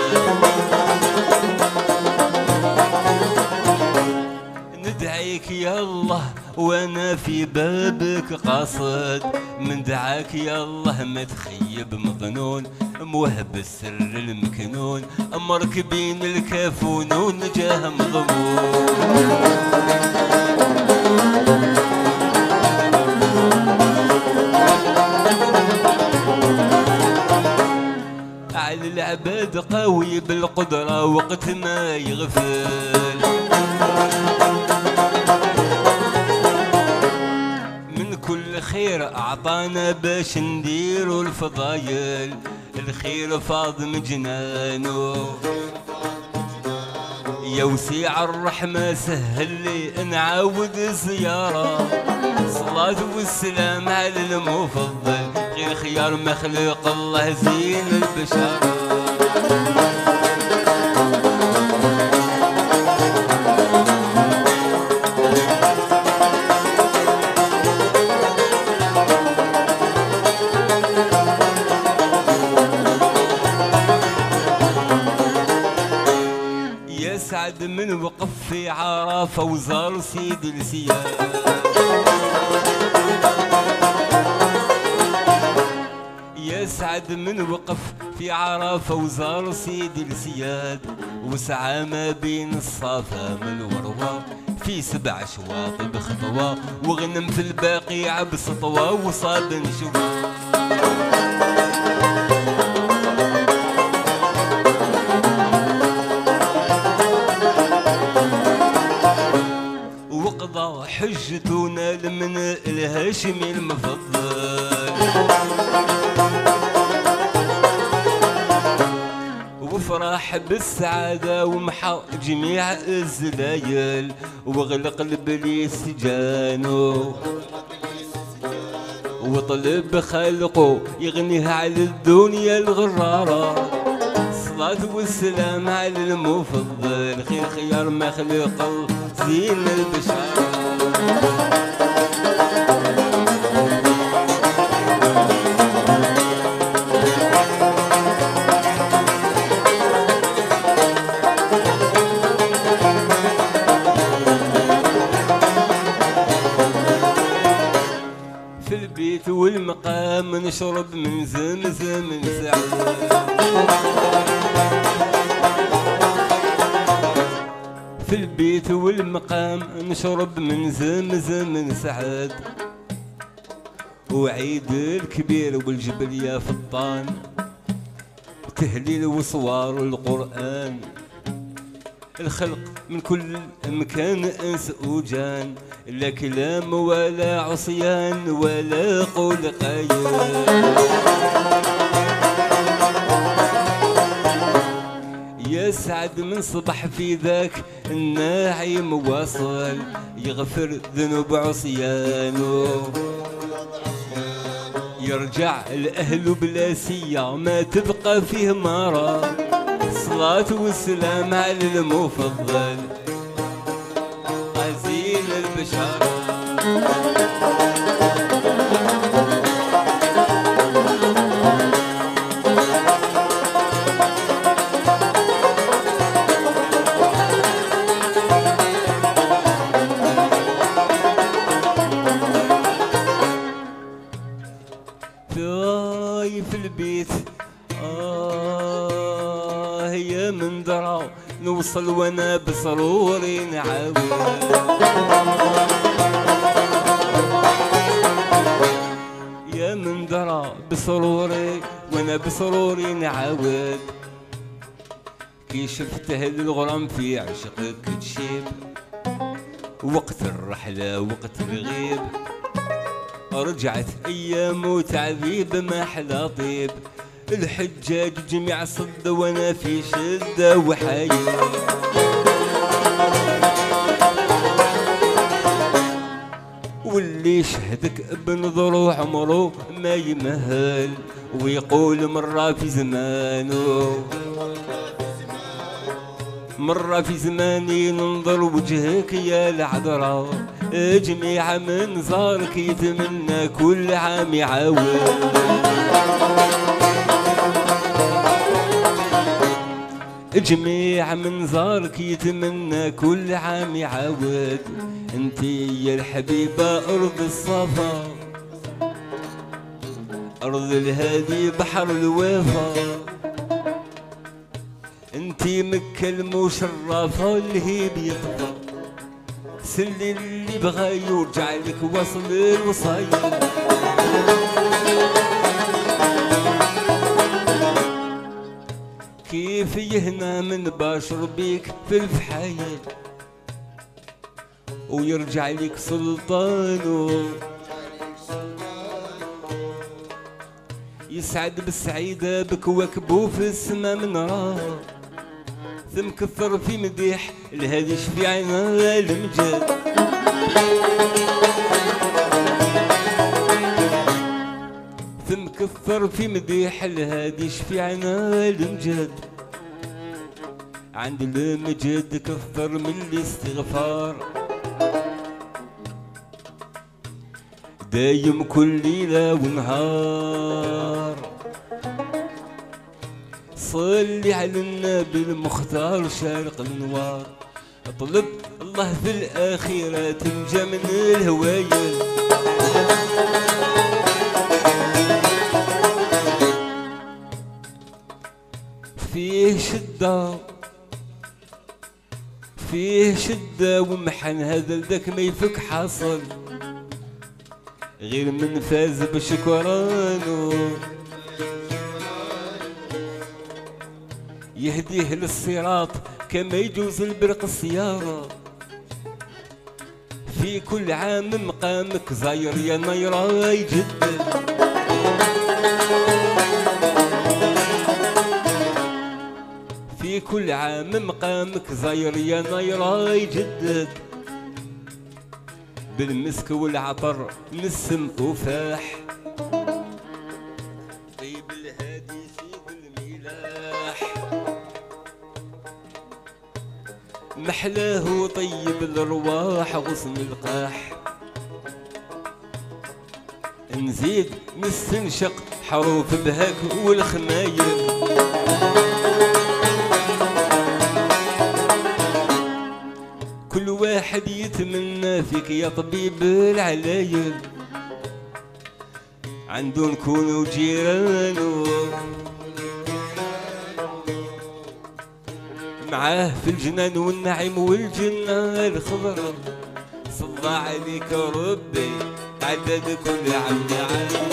[SPEAKER 1] ندعيك يا الله وانا في بابك قاصد، من دعاك يا الله ما تخيب مظنون، موهب السر المكنون، امرك بين الكاف ونون جاه مضمون. العباد قوي بالقدرة وقت ما يغفل. من كل خير أعطانا باش نديرو الفضايل، الخير فاض من جنانو. يا وسيع الرحمة سهل لي نعاود زيارة، صلاة والسلام على المفضل غير خيار مخلوق الله زين البشر. يسعد من وقف في عرفة وزار سيد السياد، يسعد من وقف في عرفة وزار سيد السياد، وسعى ما بين الصفا من الوروى في 7 شواط بخطوة، وغنم في البقيع بسطوة وصاب نشوى. وقضى حجتنا لمن الهاشمي المفضل، وفرح بالسعادة ومحى جميع الزلايل، وغلق البليس جانو وطلب خلقه يغنيها على الدنيا الغرارة. الصلاة والسلام على المفضل خير خيار مخلوق زين البشر. في البيت والمقام نشرب من زمزم سعد، في البيت والمقام نشرب من زمزم سعد، وعيد الكبير والجبل يا فطان تهليل وصوار القرآن، الخلق من كل مكان انس وجان، لا كلام ولا عصيان ولا قول قايل. يسعد من صبح في ذاك الناعم واصل، يغفر ذنوب عصيانه، يرجع الأهل بلا سيا ما تبقى فيه مرة. الصلاة والسلام على المفضل زين البشر. في البيت يا من درا نوصل وانا بسروري نعاود، يا من درا بسروري وانا بسروري نعاود، كي شفته الغرام في عشقك تشيب، وقت الرحلة وقت الغيب رجعت ايام وتعذيب ما احلى طيب، الحجاج جميع صد وانا في شده وحايل، واللي شهدك بنظره عمره ما يمهل، ويقول مرة في زمانه مرة في زماني ننظر وجهك يا العذراء، جميع من زارك يتمنى كل عام يعاود، جميع من زارك يتمنى كل عام يعاود، انتي يا الحبيبة أرض الصفا، أرض الهادي بحر الوفا، انتي مكة المشرفة الهيب يطفى، سلي اللي بغى يرجع لك وصل الوصايا، يهنا من باشر بيك في الفحايل ويرجع لك سلطانه، يسعد بالسعيدة بكواكبو في السما من راه، ثم كثر في مديح الهادي شفيعنا المجد. ثم كثر في مديح الهادي شفيعنا المجد. عند المجد كثر من الاستغفار، دايم كل ليلة ونهار. صلي على النبي المختار شارق النوار، اطلب الله في الآخرة تنجى من الهوايل. فيه شدة فيه شدة ومحن هذا لذاك ما يفك حاصل، غير من فاز بشكرانو يهديه للصراط كما يجوز البرق السيارة. في كل عام مقامك زاير يا نيرة يجدد، في كل عام مقامك زاير يا نيرة يجدد. بالمسك والعطر نسم طفاح، طيب الهادي سيد الملاح، محلاه طيب الارواح غصن القاح. نزيد نستنشق حروف بهاك والخمايل، كل واحد يتمنى فيك يا طبيب العلايل. عندو نكونو جيرانو معاه في الجنان والنعيم والجنة الخضرا. صلى عليك ربي عدد كل عبد عام،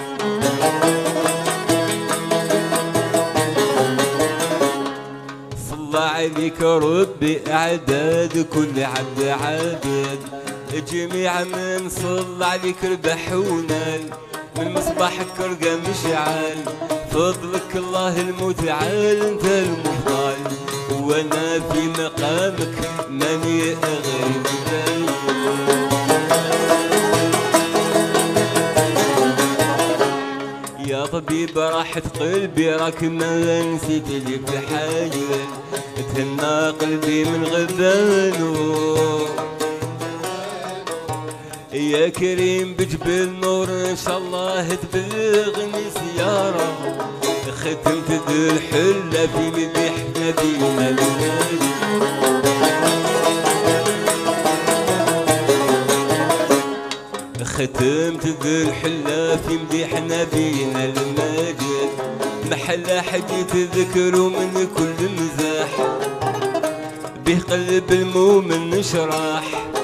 [SPEAKER 1] صلى عليك ربي أعداد كل عبد عابد. جميع من صلى عليك ربحونا، من مصباحك رقى مشعل. فضلك الله المتعال انت المفضل، وانا في مقامك ماني غير يا طبيب راحة قلبي راك ما نسيت لي في حاجة. تهنى قلبي من غبانو يا كريم بجبل نور ان شاء الله تبلغني زيارة. ختمت ذي الحلة في مديح نبينا الهادي، ختمت ذي الحلة في مديح نبينا الماجد. محلى حديث ذكره من كل مزاح، به قلب المؤمن نشرح.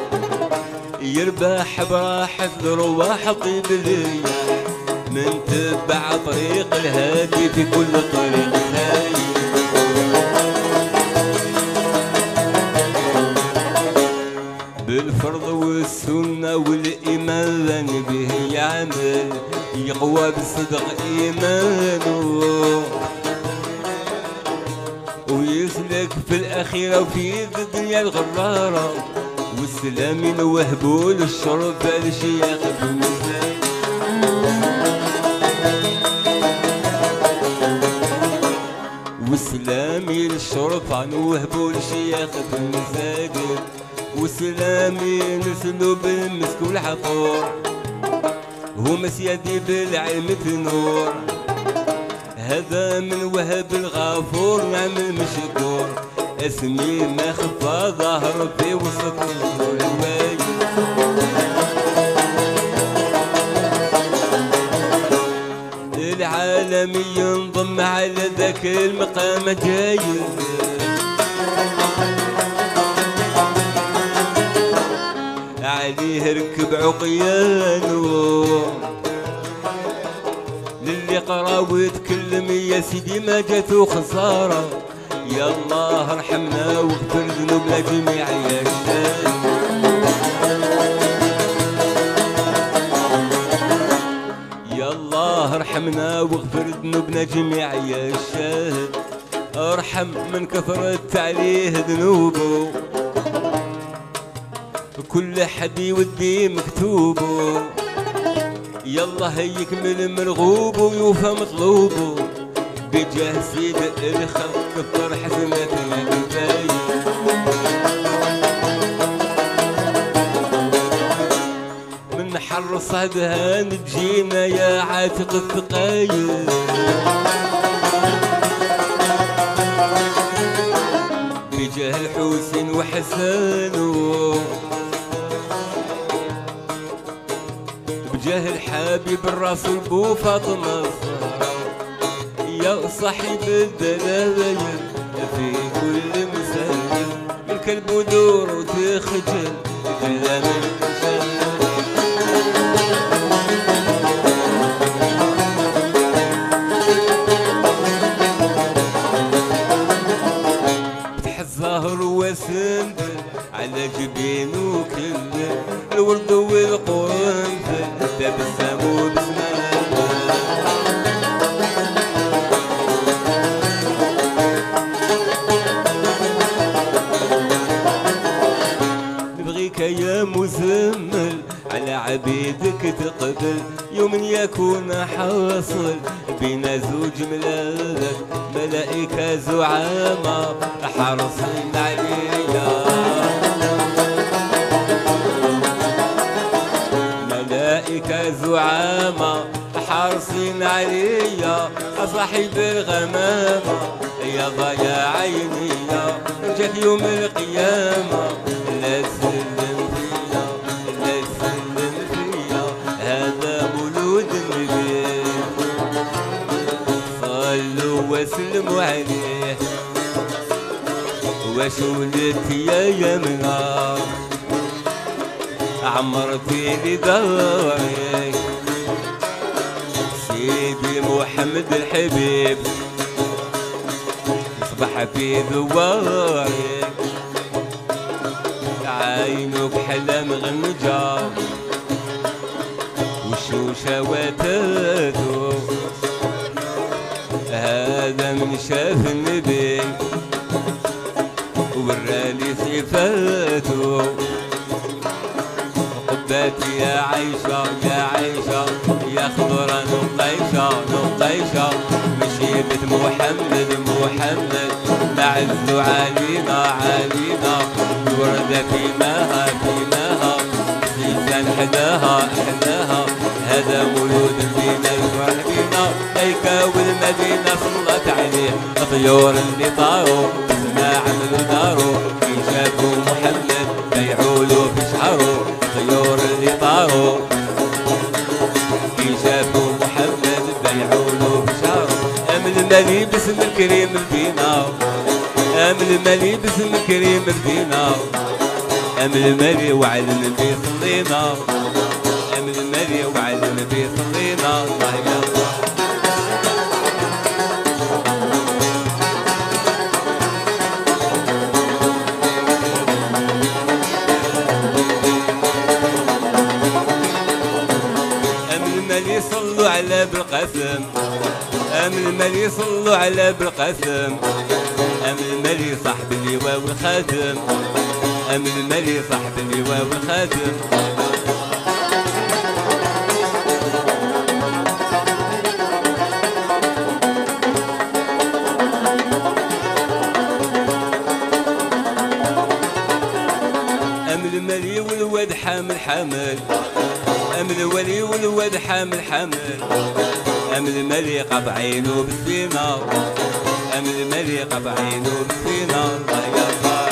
[SPEAKER 1] يربح براحة الرواح طيب الرياح، من تبع طريق الهادي في كل طريق خايف. بالفرض والسنة والإيمان به يعمل، يقوى بالصدق إيمانه ويسلك في الأخيرة وفي الدنيا الغرارة. والسلام نوهبوا للشرب الشياخ في المسلم، والسلامي للشرف نوهبوا للشياخ في المساجد. والسلامي نسلوا بالمسك والعطور، هما سيادي بالعلم تنور. هذا من وهب الغفور نعمل مشكور، اسمي ما خفى ظهر في وسط الهواي. العالمي ينضم على ذاك المقام جاي، عليه ركب عقيانو. للي قرا ويتكلم يا سيدي ما جاتو خسارة، يا الله ارحمنا واغفر ذنوبنا جميع يا شاد. يا الله ارحمنا واغفر ذنوبنا جميع يا شاد. ارحم من كثرت عليه ذنوبه، كل حد يودي مكتوبه. يالله يكمل مرغوبه ويوفى مطلوبه، بجاه سيد الخلق كثر حسناتنا كفايه. من حر صهدها نجينا يا عاتق الثقايل، بجاه الحسين وحسانه، بجاه الحبيب الرسول بو فاطمة يا صاحب الدلال في كل مساجد. من كلب ودور وتخجل كلام الرجال. فتح الزهر وسندل على جبينه كل الورد والقرنفل تبسموا بسماء. نبغيك يا مزمل على عبيدك تقبل، يوم يكون حاصل بين زوج ملاك ملائكة زعامة حرصين عليا. ملائكة زعامة حارصين عليا، صاحب الغمامة يا ضيا عيني. جاك يوم القيامة لا تسلم فيا، لا تسلم فيا، هذا مولود النبي. صلوا وسلموا عليه، واش ولدت يا يمنى عمرتي لي داري. سيدي محمد الحبيب صبح في دواري، عينك حلم غنجة والشوشة واتاتو. هذا من شاف النبي ورالي صفاتو. قباتي يا عيشة يا عيشة يا خضرة نقيشة نقيشة، مشيبة محمد محمد معزو علينا علينا. الوردة في ماها في ماها، لسان حداها حداها، هذا مولود فينا يفرح بينا. ليكا والمدينة صلت عليه، الطيور اللي طاروا ما عملوا داروا، كي شافوا محمد بيعولوا في شعروا. الطيور اللي طاروا كي شافوا محمد بيعولوا في شعروا. امل الملي باسم الكريم بدينا، امل الملي باسم الكريم بدينا. امل الملي وعلى النبي صلينا، امل الملي وعلى النبي صلينا. الله يا الله. صلوا على بالقسم، امن الملي صلوا على بالقسم. امن الملي صاحب اللواء والخاتم، امن الملي صاحب اللواء والخاتم. امن الملي والواد حامل حامل، امل الولي والواد حامل حامل. امل الملي قطع عينه بالسفينة، امل الملي قطع عينه بالسفينة. الله يا الله.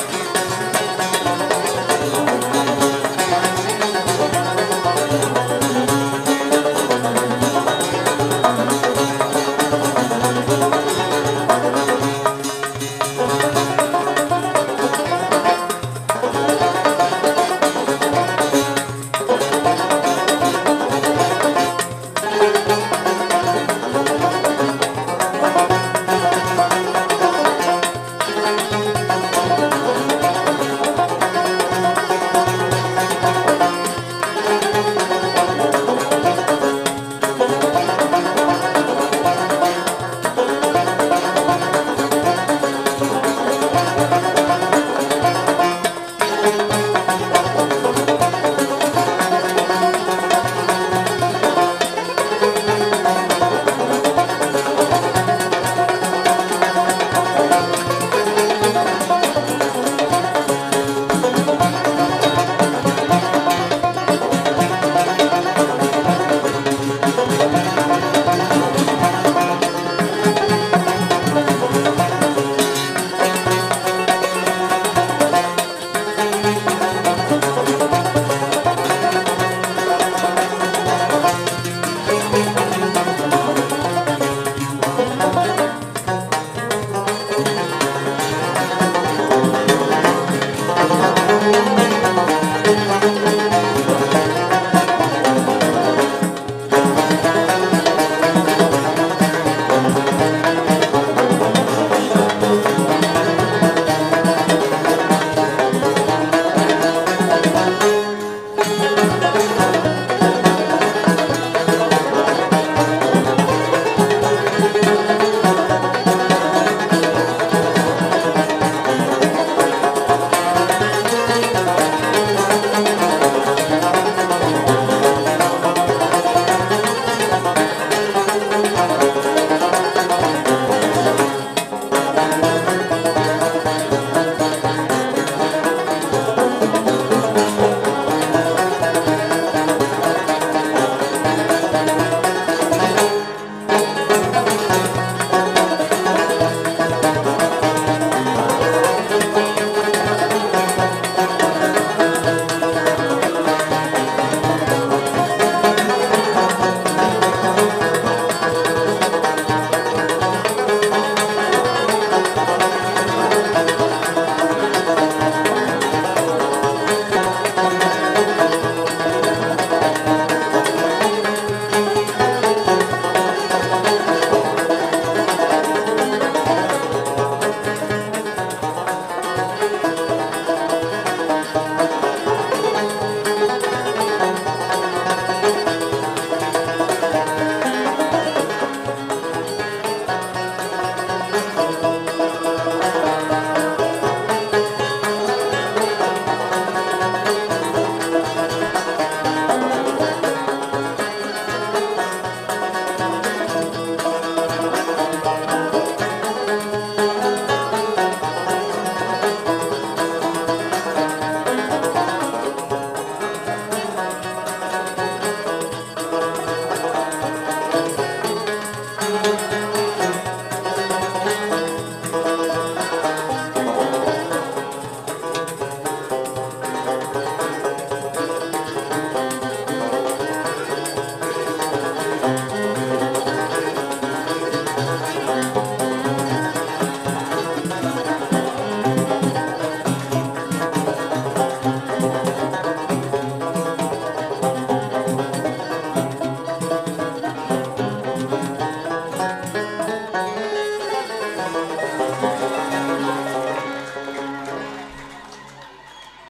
[SPEAKER 2] العالمين.